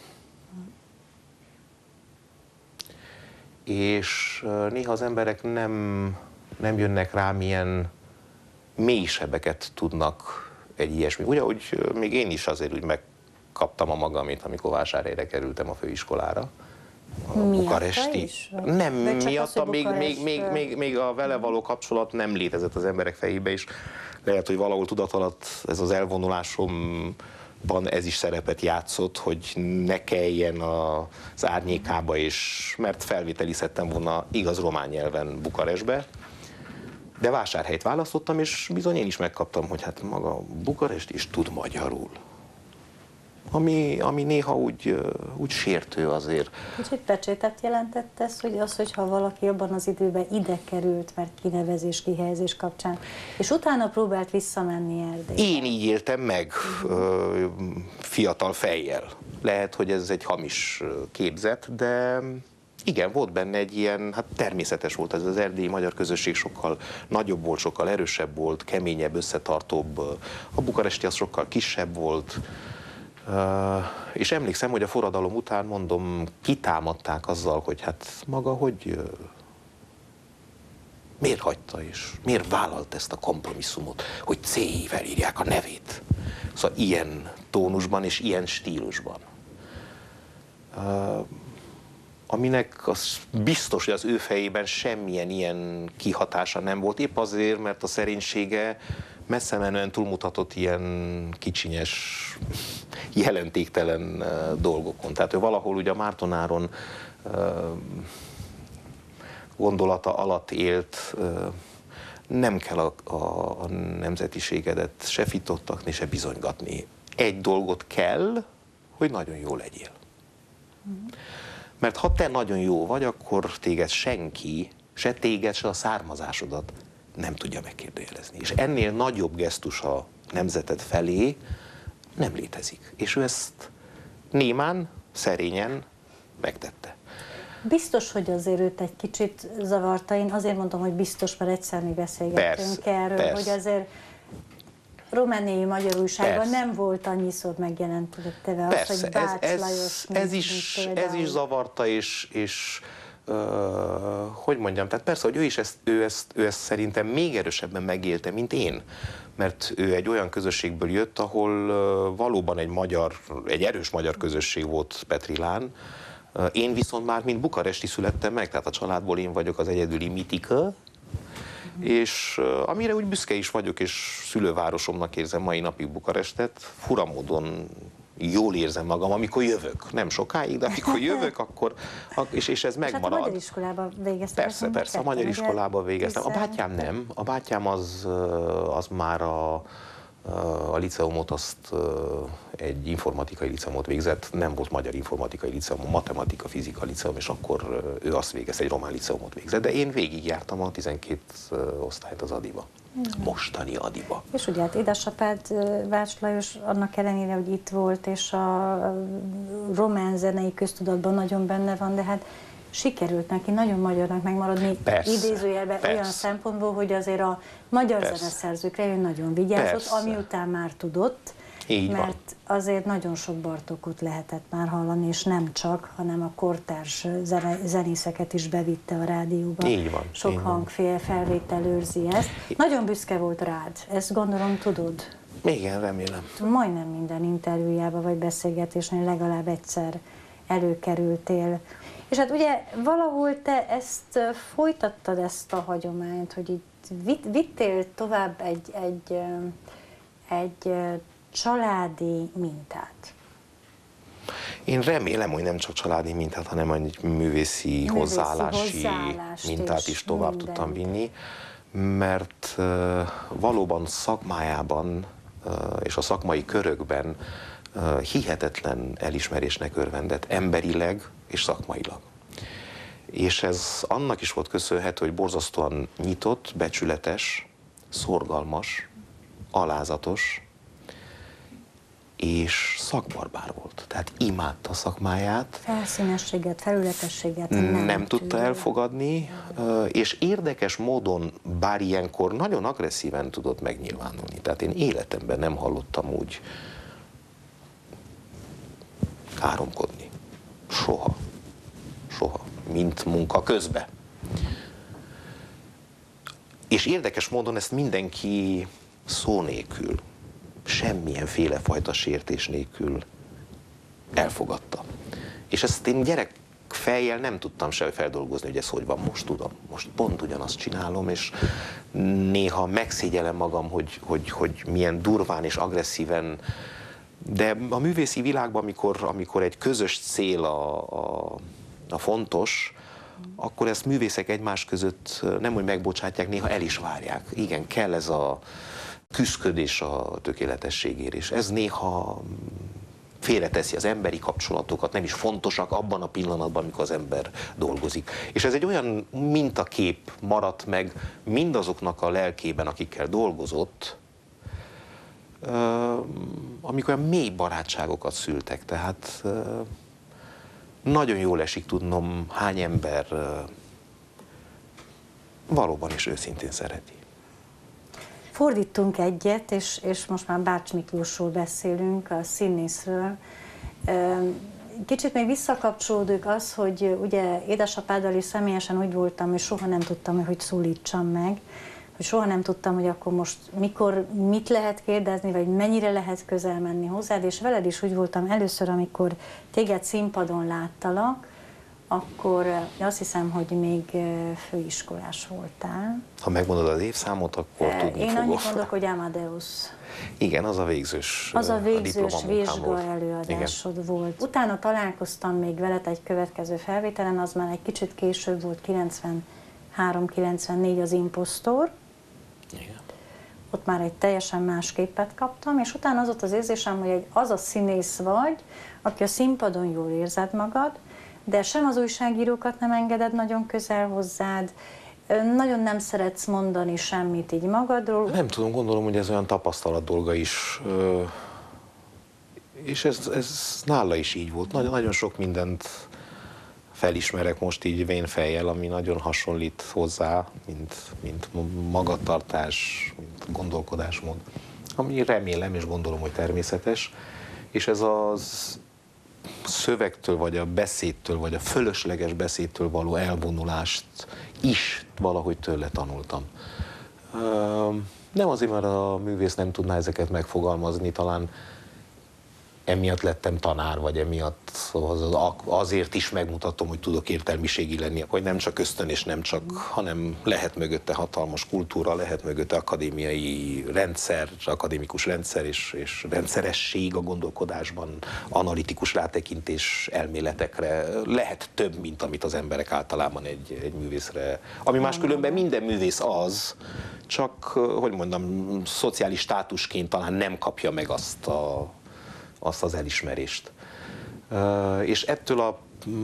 És néha az emberek nem jönnek rá, milyen mélysebbeket tudnak egy ilyesmi. Ugye, hogy még én is azért úgy megkaptam a magamét, amikor Vásárhelyre kerültem a főiskolára. A bukaresti. Nem miatta, még a vele való kapcsolat nem létezett az emberek fejébe is. Lehet, hogy valahol tudat alatt ez az elvonulásomban ez is szerepet játszott, hogy ne kelljen az árnyékába, és mert felvételizhettem volna igaz román nyelven Bukarestbe, de Vásárhelyt választottam, és bizony én is megkaptam, hogy hát maga Bukarest is tud magyarul. Ami néha úgy sértő azért. Kicsit pecsétet jelentett ez, hogyha valaki abban az időben ide került, mert kinevezés, kihelyezés kapcsán, és utána próbált visszamenni Erdélybe. Én így éltem meg fiatal fejjel. Lehet, hogy ez egy hamis képzet, de igen, volt benne egy ilyen, hát természetes volt ez az erdélyi magyar közösség, sokkal nagyobb volt, sokkal erősebb volt, keményebb, összetartóbb. A bukaresti az sokkal kisebb volt. És emlékszem, hogy a forradalom után, mondom, kitámadták azzal, hogy hát maga, hogy miért hagyta és miért vállalt ezt a kompromisszumot, hogy C-vel írják a nevét. Szóval ilyen tónusban és ilyen stílusban. Aminek az biztos, hogy az ő fejében semmilyen ilyen kihatása nem volt, épp azért, mert a szerénysége messze menően túlmutatott ilyen kicsinyes jelentéktelen dolgokon. Tehát ő valahol ugye a Mártonáron gondolata alatt élt, nem kell a nemzetiségedet se fitottakni, se bizonygatni. Egy dolgot kell, hogy nagyon jó legyél. Mert ha te nagyon jó vagy, akkor téged senki, se téged, se a származásodat nem tudja megkérdőjelezni. És ennél nagyobb gesztus a nemzeted felé nem létezik. És ő ezt némán, szerényen megtette. Biztos, hogy azért őt egy kicsit zavarta. Én azért mondom, hogy biztos, mert egyszer mi beszélgettünk erről, hogy azért romániai magyar újságban nem volt annyiszor megjelentetve az, hogy Bács Lajos. Ez is zavarta, és hogy mondjam, tehát persze, hogy ő ezt szerintem még erősebben megélte, mint én. Mert ő egy olyan közösségből jött, ahol valóban egy erős magyar közösség volt Petrilán. Én viszont már mint bukaresti születtem meg, tehát a családból én vagyok az egyedüli mitika, és amire úgy büszke is vagyok, és szülővárosomnak érzem mai napig Bukarestet, fura módon jól érzem magam, amikor jövök. Nem sokáig, de amikor jövök, akkor, és ez megmarad. Hát a magyar iskolába végeztem. Persze, a magyar iskolába végeztem. A bátyám nem. A bátyám az már a liceumot, egy informatikai liceumot végzett, nem volt magyar informatikai liceum, matematika, fizika liceum, és akkor ő azt végezte, egy román liceumot végzett. De én végigjártam a 12 osztályt az Adiba. Mostani Adiba. És ugye hát édesapád, Bács Lajos, annak ellenére, hogy itt volt, és a román zenei köztudatban nagyon benne van, de hát sikerült neki nagyon magyarnak megmaradni, idézőjelben olyan szempontból, hogy azért a magyar zeneszerzőkre ő nagyon vigyázott, ami után már tudott, mert azért nagyon sok Bartókot lehetett már hallani, és nem csak, hanem a kortárs zenészeket is bevitte a rádióba. Így van. Sok hangfelvétel őrzi ezt. Nagyon büszke volt rád, ezt gondolom tudod. Igen, remélem. Majdnem minden interjújában vagy beszélgetésnél legalább egyszer előkerültél. És hát ugye valahol te ezt folytattad, ezt a hagyományt, hogy itt vittél tovább egy családi mintát. Én remélem, hogy nem csak családi mintát, hanem egy művészi hozzáállási mintát is tovább tudtam vinni, mert valóban szakmájában és a szakmai körökben hihetetlen elismerésnek örvendett emberileg és szakmailag. És ez annak is volt köszönhető, hogy borzasztóan nyitott, becsületes, szorgalmas, alázatos és szakbarbár volt. Tehát imádta a szakmáját. Felszínességet, felületességet nem tudta elfogadni, és érdekes módon, bár ilyenkor nagyon agresszíven tudott megnyilvánulni. Tehát én életemben nem hallottam úgy káromkodni. Soha. Soha. Mint munka közben. És érdekes módon ezt mindenki szó nélkül, semmilyen félefajta sértés nélkül elfogadta. És ezt én gyerekfejjel nem tudtam se feldolgozni, hogy ez hogy van. Most tudom, most pont ugyanazt csinálom, és néha megszégyellem magam, hogy milyen durván és agresszíven. De a művészi világban, amikor egy közös cél a fontos, akkor ezt művészek egymás között nem hogy megbocsátják, néha el is várják. Igen, kell ez a küszködés a tökéletességért, és ez néha félreteszi az emberi kapcsolatokat, nem is fontosak abban a pillanatban, amikor az ember dolgozik. És ez egy olyan mintakép maradt meg mindazoknak a lelkében, akikkel dolgozott, amikor olyan mély barátságokat szültek. Tehát nagyon jól esik tudnom, hány ember valóban és őszintén szereti. Fordítunk egyet, és most már Bács Miklósról beszélünk, a színészről. Kicsit még visszakapcsolódik az, hogy ugye édesapáddal is személyesen úgy voltam, hogy soha nem tudtam, hogy szólítsam meg, hogy soha nem tudtam, hogy akkor most mikor, mit lehet kérdezni, vagy mennyire lehet közel menni hozzád, és veled is úgy voltam először, amikor téged színpadon láttalak, akkor azt hiszem, hogy még főiskolás voltál. Ha megmondod az évszámot, akkor tudni Én fogok. annyit mondok, hogy Amadeus. Igen, az a végzős. Az a végzős vizsga volt. előadásod Igen. volt. Utána találkoztam még veled egy következő felvételen, az már egy kicsit később volt, 93-94 az Impostor. Igen. Ott már egy teljesen más képet kaptam, és utána az volt az érzésem, hogy az a színész vagy, aki a színpadon jól érzed magad, de sem az újságírókat nem engeded nagyon közel hozzád, nagyon nem szeretsz mondani semmit így magadról. Nem tudom, gondolom, hogy ez olyan tapasztalat dolga is, és ez nála is így volt. Nagyon sok mindent felismerek most így vénfejjel, ami nagyon hasonlít hozzá, mint magatartás, mint gondolkodásmód, ami remélem és gondolom, hogy természetes, és ez az szövegtől, vagy a beszédtől, vagy a fölösleges beszédtől való elvonulást is valahogy tőle tanultam. Nem azért, mert a művész nem tudná ezeket megfogalmazni, talán emiatt lettem tanár, vagy emiatt azért is megmutatom, hogy tudok értelmiségi lenni, hogy nem csak ösztön és nem csak, hanem lehet mögötte hatalmas kultúra, lehet mögötte akadémiai rendszer, akadémikus rendszer és rendszeresség a gondolkodásban, analitikus rátekintés elméletekre. Lehet több, mint amit az emberek általában egy művészre, ami máskülönben minden művész az, csak, hogy mondjam, szociális státusként talán nem kapja meg azt az elismerést. És ettől a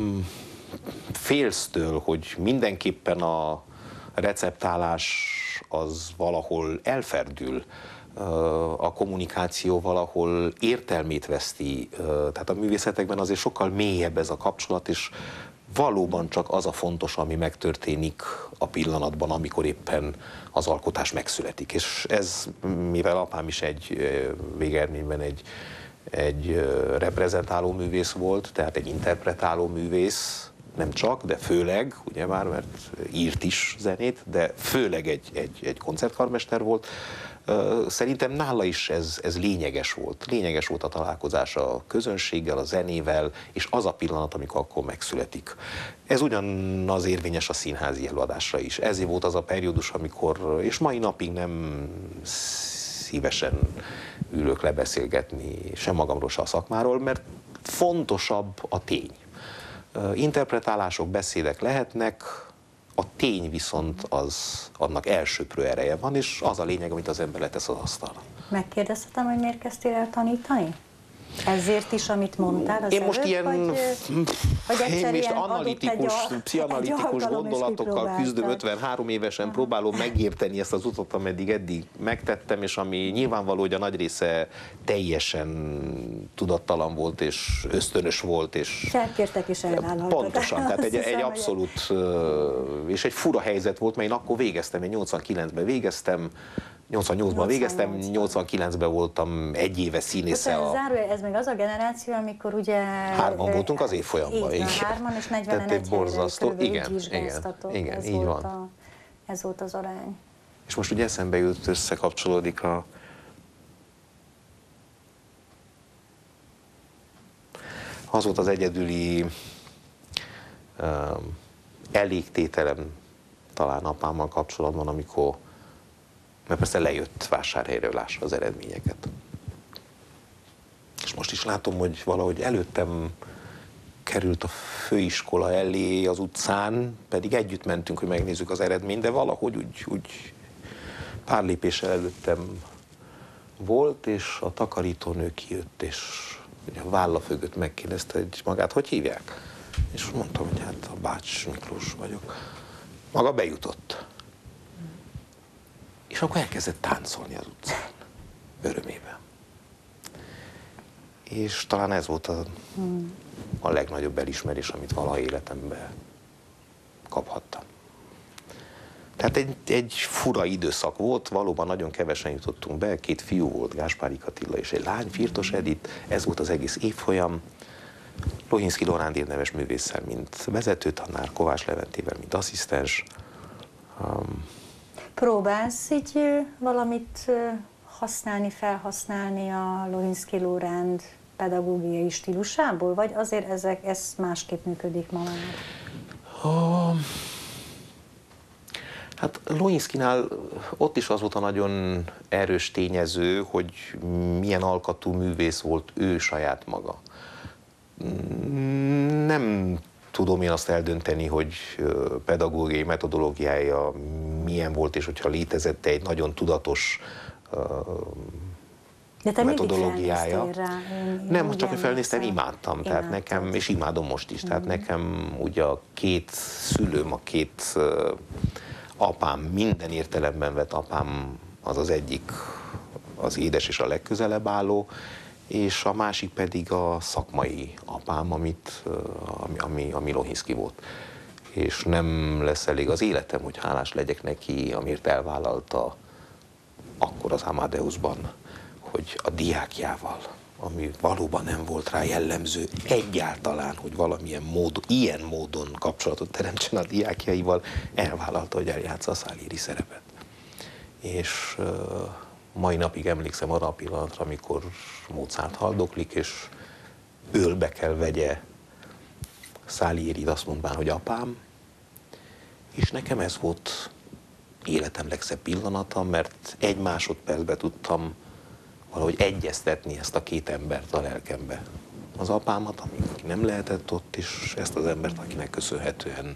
félsztől, hogy mindenképpen a receptálás az valahol elferdül, a kommunikáció valahol értelmét veszti, tehát a művészetekben azért sokkal mélyebb ez a kapcsolat, és valóban csak az a fontos, ami megtörténik a pillanatban, amikor éppen az alkotás megszületik. És ez, mivel apám is végeredményben egy reprezentáló művész volt, tehát egy interpretáló művész, nem csak, de főleg, ugye már, mert írt is zenét, de főleg egy koncertkarmester volt. Szerintem nála is ez lényeges volt. Lényeges volt a találkozás a közönséggel, a zenével, és az a pillanat, amikor akkor megszületik. Ez ugyanaz érvényes a színházi előadásra is. Ez volt az a periódus, amikor, és mai napig nem szívesen ülök lebeszélgetni sem magamról, se a szakmáról, mert fontosabb a tény. Interpretálások, beszédek lehetnek, a tény viszont annak elsöprő ereje van, és az a lényeg, amit az ember letesz az asztalra. Megkérdezhetem, hogy miért kezdtél el tanítani? Ezért is, amit mondtál az én most előtt, ilyen vagy én most analitikus, pszichoanalitikus gondolatokkal küzdöm, 53 évesen próbálom megérteni ezt az utat, eddig megtettem, és ami nyilvánvaló, hogy a nagy része teljesen tudattalan volt, és ösztönös volt, és felkértek és elvállaltak. Pontosan, tehát egy abszolút, és egy fura helyzet volt, mert én akkor végeztem, én 89-ben végeztem, 88-ban végeztem, 89-ben voltam egy éve színésze. Ez meg az a generáció, amikor ugye... Hárman voltunk az évfolyamban. Igen, hárman, és 41 borzasztó. Igen, így van. Ez volt az arány. És most ugye eszembe jut, összekapcsolódik az volt az egyedüli elégtételem talán apámmal kapcsolatban, amikor, mert persze lejött Vásárhelyről lássa az eredményeket. És most is látom, hogy valahogy előttem került a főiskola elé az utcán, pedig együtt mentünk, hogy megnézzük az eredményt, de valahogy úgy pár lépéssel előttem volt, és a takarítónő kijött, és ugye a válla mögött megkérdezte, hogy magát hogy hívják? És mondtam, hogy hát a Bács Miklós vagyok. Maga bejutott. És akkor elkezdett táncolni az utcán, örömében. És talán ez volt a legnagyobb elismerés, amit valaha életemben kaphattam. Tehát egy fura időszak volt, valóban nagyon kevesen jutottunk be, 2 fiú volt, Gáspárik Attila és egy lány, Firtos Edith, ez volt az egész évfolyam. Lohinszky Loránd neves művésszel, mint vezetőtanár, Kovács Leventével, mint asszisztens. Próbálsz így valamit használni, felhasználni a Lohinszky Loránd pedagógiai stílusából, vagy azért ez másképp működik ma már? Hát Loinszkinál ott is az volt a nagyon erős tényező, hogy milyen alkatú művész volt ő saját maga. Nem tudom én azt eldönteni, hogy pedagógiai metodológiája milyen volt, és hogyha létezett egy nagyon tudatos metodológiája. Nem, csak felnéztem, imádtam, tehát nekem, és imádom most is, tehát nekem ugye a két szülőm, a két apám, minden értelemben vett apám az az egyik, az édes és a legközelebb álló, és a másik pedig a szakmai apám, ami Lohinszki volt. És nem lesz elég az életem, hogy hálás legyek neki, amiért elvállalta akkor az Amadeusban, hogy a diákjával, ami valóban nem volt rá jellemző egyáltalán, hogy valamilyen módon, ilyen módon kapcsolatot teremtsen a diákjaival, elvállalta, hogy eljátsza a Salieri szerepet. És mai napig emlékszem arra a pillanatra, amikor Mozart haldoklik, és ölbe kell vegye Salierit, azt mondván, hogy apám, és nekem ez volt életem legszebb pillanata, mert egy másodpercben tudtam valahogy egyeztetni ezt a két embert a lelkembe. Az apámat, aki nem lehetett ott, és ezt az embert, akinek köszönhetően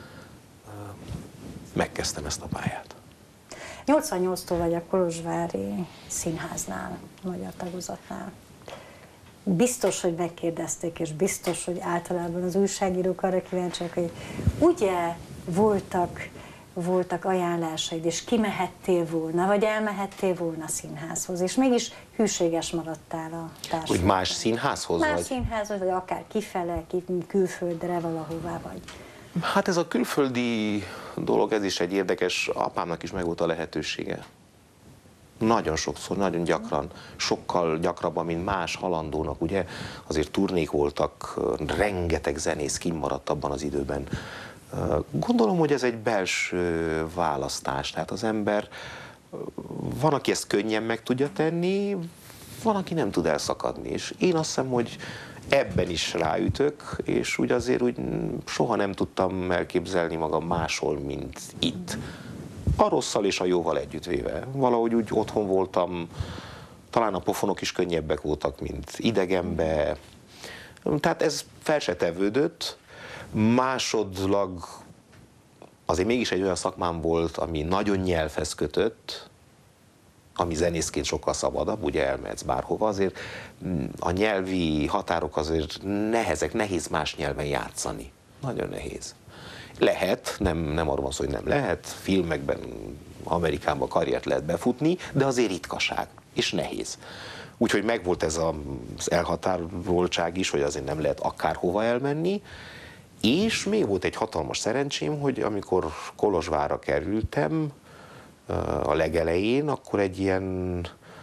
megkezdtem ezt a pályát. 88-tól vagy a Kolozsvári Színháznál, a magyar tagozatnál. Biztos, hogy megkérdezték, és biztos, hogy általában az újságírók arra kíváncsiak, hogy ugye voltak ajánlásaid, és kimehettél volna, vagy elmehettél volna színházhoz, és mégis hűséges maradtál a társadalomhoz. Hogy más színházhoz? Más színházhoz, vagy akár kifele, külföldre, valahová vagy. Hát ez a külföldi dolog, ez is egy érdekes, apámnak is megvolt a lehetősége. Nagyon sokszor, nagyon gyakran, sokkal gyakrabban, mint más halandónak, ugye, azért turnék voltak, rengeteg zenész kimaradt abban az időben. Gondolom, hogy ez egy belső választás, tehát az ember, van, aki ezt könnyen meg tudja tenni, van, aki nem tud elszakadni, és én azt hiszem, hogy ebben is ráütök, és úgy azért úgy soha nem tudtam elképzelni magam máshol, mint itt. A rosszal és a jóval együttvéve. Valahogy úgy otthon voltam, talán a pofonok is könnyebbek voltak, mint idegenbe. Tehát ez fel se tevődött. Másodlag azért mégis egy olyan szakmám volt, ami nagyon nyelvhez kötött, ami zenészként sokkal szabadabb, ugye elmehetsz bárhova, azért a nyelvi határok azért nehezek, nehéz más nyelven játszani. Nagyon nehéz. Lehet, nem arról van szó, hogy nem lehet, filmekben, Amerikában karriert lehet befutni, de azért ritkaság, és nehéz. Úgyhogy megvolt ez az elhatároltság is, hogy azért nem lehet akárhova elmenni, és még volt egy hatalmas szerencsém, hogy amikor Kolozsvárra kerültem, a legelején, akkor egy ilyen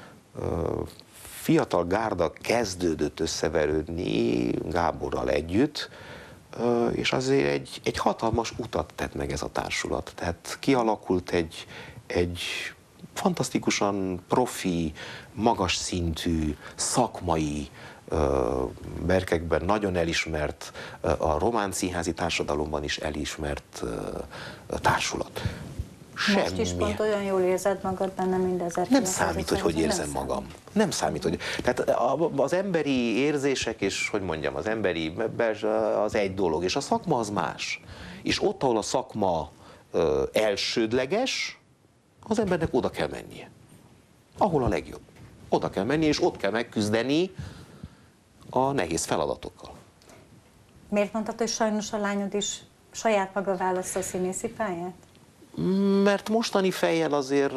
fiatal gárda kezdődött összeverődni Gáborral együtt, és azért egy hatalmas utat tett meg ez a társulat. Tehát kialakult egy fantasztikusan profi, magas szintű, szakmai, berkekben nagyon elismert, a román színházi társadalomban is elismert társulat. Most is pont olyan jól érzed magad benne, mint 1900. Nem számít, hogy érzem magam. Nem számít, hogy... Tehát az emberi érzések, és hogy mondjam, az emberi az egy dolog, és a szakma az más. És ott, ahol a szakma elsődleges, az embernek oda kell mennie. Ahol a legjobb. Oda kell menni, és ott kell megküzdeni a nehéz feladatokkal. Miért mondtad, hogy sajnos a lányod is saját maga választja a színészi pályát? Mert mostani fejjel azért,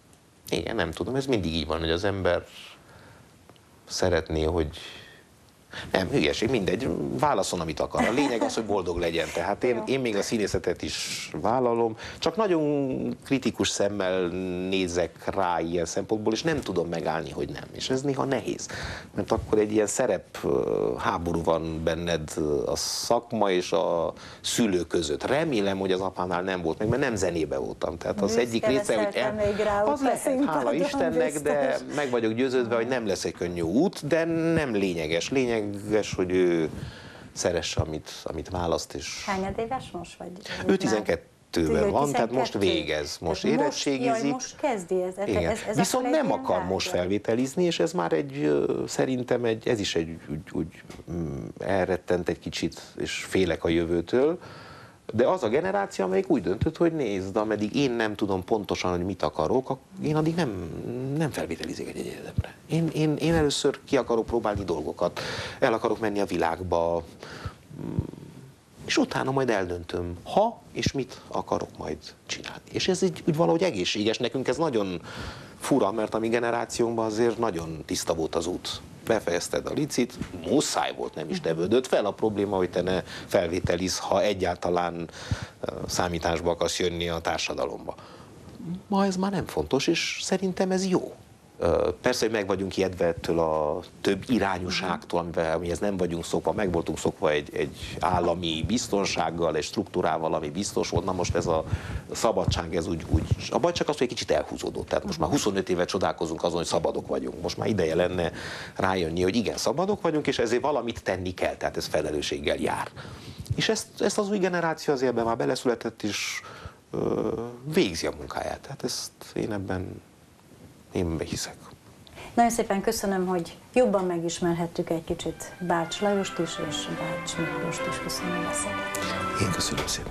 igen, nem tudom, ez mindig így van, hogy az ember szeretné, hogy Nem, hülyeség, mindegy, válaszol, amit akar. A lényeg az, hogy boldog legyen. Tehát én még a színészetet is vállalom, csak nagyon kritikus szemmel nézek rá ilyen szempontból, és nem tudom megállni, hogy nem. És ez néha nehéz, mert akkor egy ilyen szerep háború van benned a szakma és a szülő között. Remélem, hogy az apánál nem volt meg, mert nem zenébe voltam. Tehát az egyik része, hogy az lehet, hála Istennek, de meg vagyok győződve, hogy nem lesz egy könnyű út, de nem lényeges. Lényeges, hogy ő szeresse, amit választ. És... Hányad éves most vagy? Ő 12-ben van, tehát most végez, most érettségizik. Most kezdi ez viszont nem akar most felvételizni, és ez már szerintem ez is úgy elrettent egy kicsit, és félek a jövőtől. De az a generáció, amelyik úgy döntött, hogy nézd, ameddig én nem tudom pontosan, hogy mit akarok, én addig nem felvételizek egy egyetemre. Én először ki akarok próbálni dolgokat, el akarok menni a világba, és utána majd eldöntöm, ha és mit akarok majd csinálni. És ez így úgy valahogy egészséges. Nekünk ez nagyon fura, mert a mi generációnkban azért nagyon tiszta volt az út. Befejezted a licit, muszáj volt, nem is tevődött fel a probléma, hogy te ne felvételiz, ha egyáltalán számításba akarsz jönni a társadalomba. Ma ez már nem fontos, és szerintem ez jó. Persze, hogy meg vagyunk ijedve ettől a több irányúságtól, amihez nem vagyunk szokva, meg voltunk szokva egy állami biztonsággal, egy struktúrával, ami biztos volt. Na most ez a szabadság, ez úgy a baj csak az, hogy egy kicsit elhúzódott. Tehát most már 25 éve csodálkozunk azon, hogy szabadok vagyunk. Most már ideje lenne rájönni, hogy igen, szabadok vagyunk, és ezért valamit tenni kell, tehát ez felelősséggel jár. És ezt az új generáció azért ebben már beleszületett, és végzi a munkáját. Tehát ezt én hiszek. Nagyon szépen köszönöm, hogy jobban megismerhettük egy kicsit Bács Lajost is, és Bács Miklóst is. Köszönöm a beszélgetést. Én köszönöm szépen.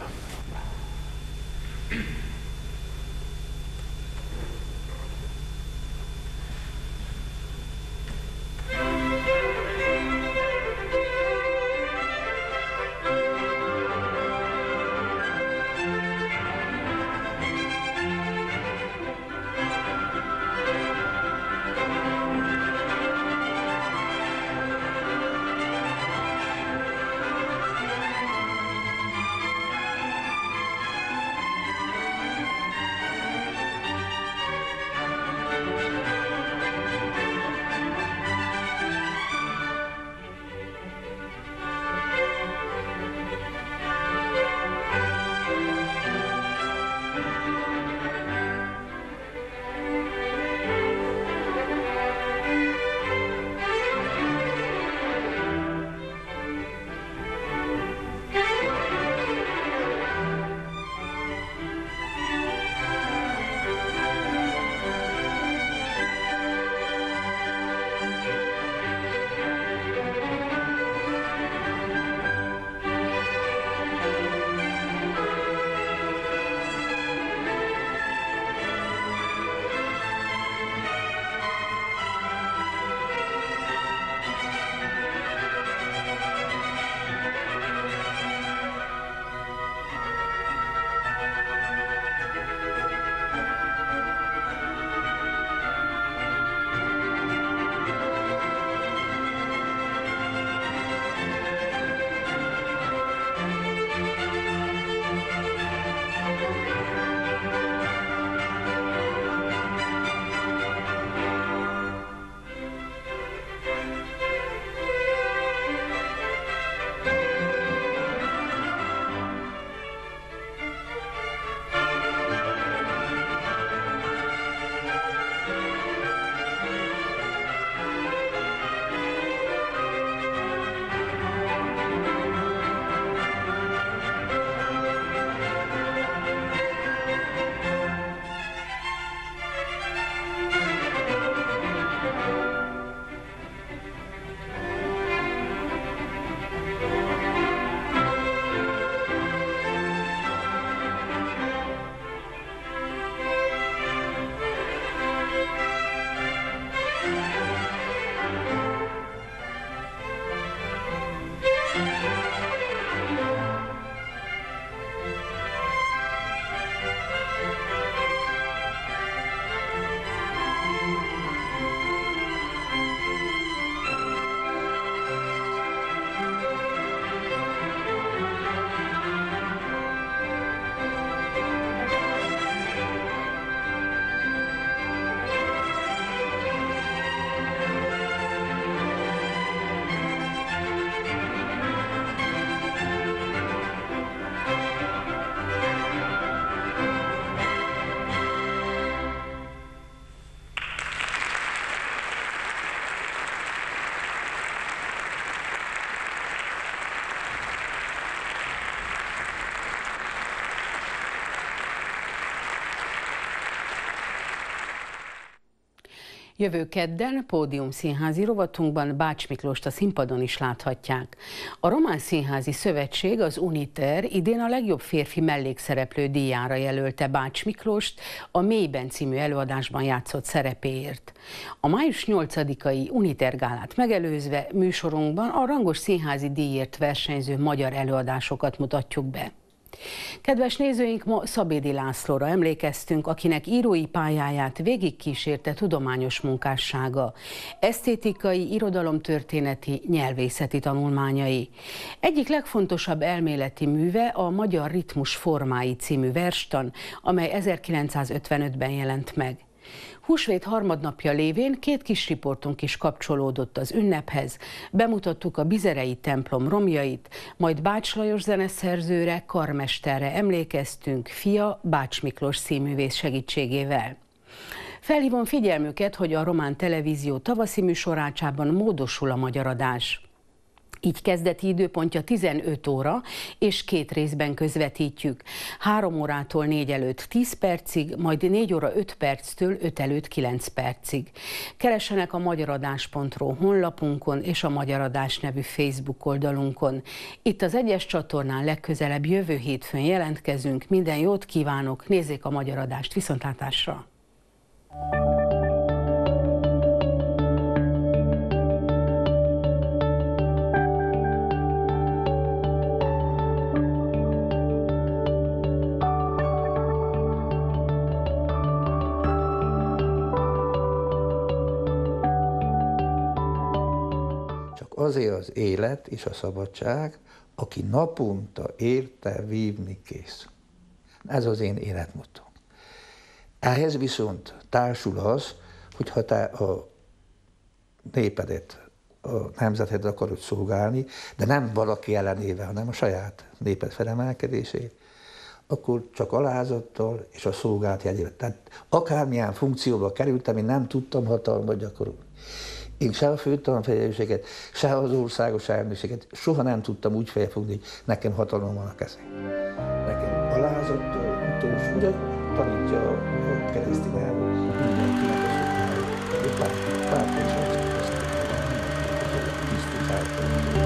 Jövő kedden Pódium színházi rovatunkban Bács Miklóst a színpadon is láthatják. A Román Színházi Szövetség, az Uniter idén a legjobb férfi mellékszereplő díjára jelölte Bács Miklóst a Mélyben című előadásban játszott szerepéért. A május 8-ai Uniter gálát megelőzve műsorunkban a rangos színházi díjért versenyző magyar előadásokat mutatjuk be. Kedves nézőink, ma Szabédi Lászlóra emlékeztünk, akinek írói pályáját végigkísérte tudományos munkássága, esztétikai, irodalomtörténeti, nyelvészeti tanulmányai. Egyik legfontosabb elméleti műve a Magyar ritmus formái című verstan, amely 1955-ben jelent meg. Húsvét harmadnapja lévén 2 kis riportunk is kapcsolódott az ünnephez, bemutattuk a Bizerei templom romjait, majd Bács Lajos zeneszerzőre, karmesterre emlékeztünk fia Bács Miklós színművész segítségével. Felhívom figyelmüket, hogy a Román Televízió tavaszi műsorácsában módosul a magyar adás. Így kezdeti időpontja 15 óra, és 2 részben közvetítjük. 3 órától 4 előtt 10 percig, majd 4 óra 5 perctől 5 előtt 9 percig. Keressenek a magyaradás.ru honlapunkon és a Magyar Adás nevű Facebook oldalunkon. Itt az egyes csatornán legközelebb jövő hétfőn jelentkezünk. Minden jót kívánok, nézzék a Magyar Adást, viszontlátásra! Azért az élet és a szabadság, aki naponta érte vívni kész. Ez az én életmottom. Ehhez viszont társul az, hogy ha te a népedet, a nemzetet akarod szolgálni, de nem valaki ellenével, hanem a saját néped felemelkedését, akkor csak alázattal és a szolgált jegyével. Tehát akármilyen funkcióba kerültem, én nem tudtam hatalmat gyakorolni. Én se a főtanfelelősséget, se az országos elnökséget soha nem tudtam úgy felfogni, hogy nekem hatalom van a kezén. Nekem alázattal, utolsó, ugye tanítja a keresztény elvű mindenkinek a szolgálat. Pártól sem azt Krisztus által.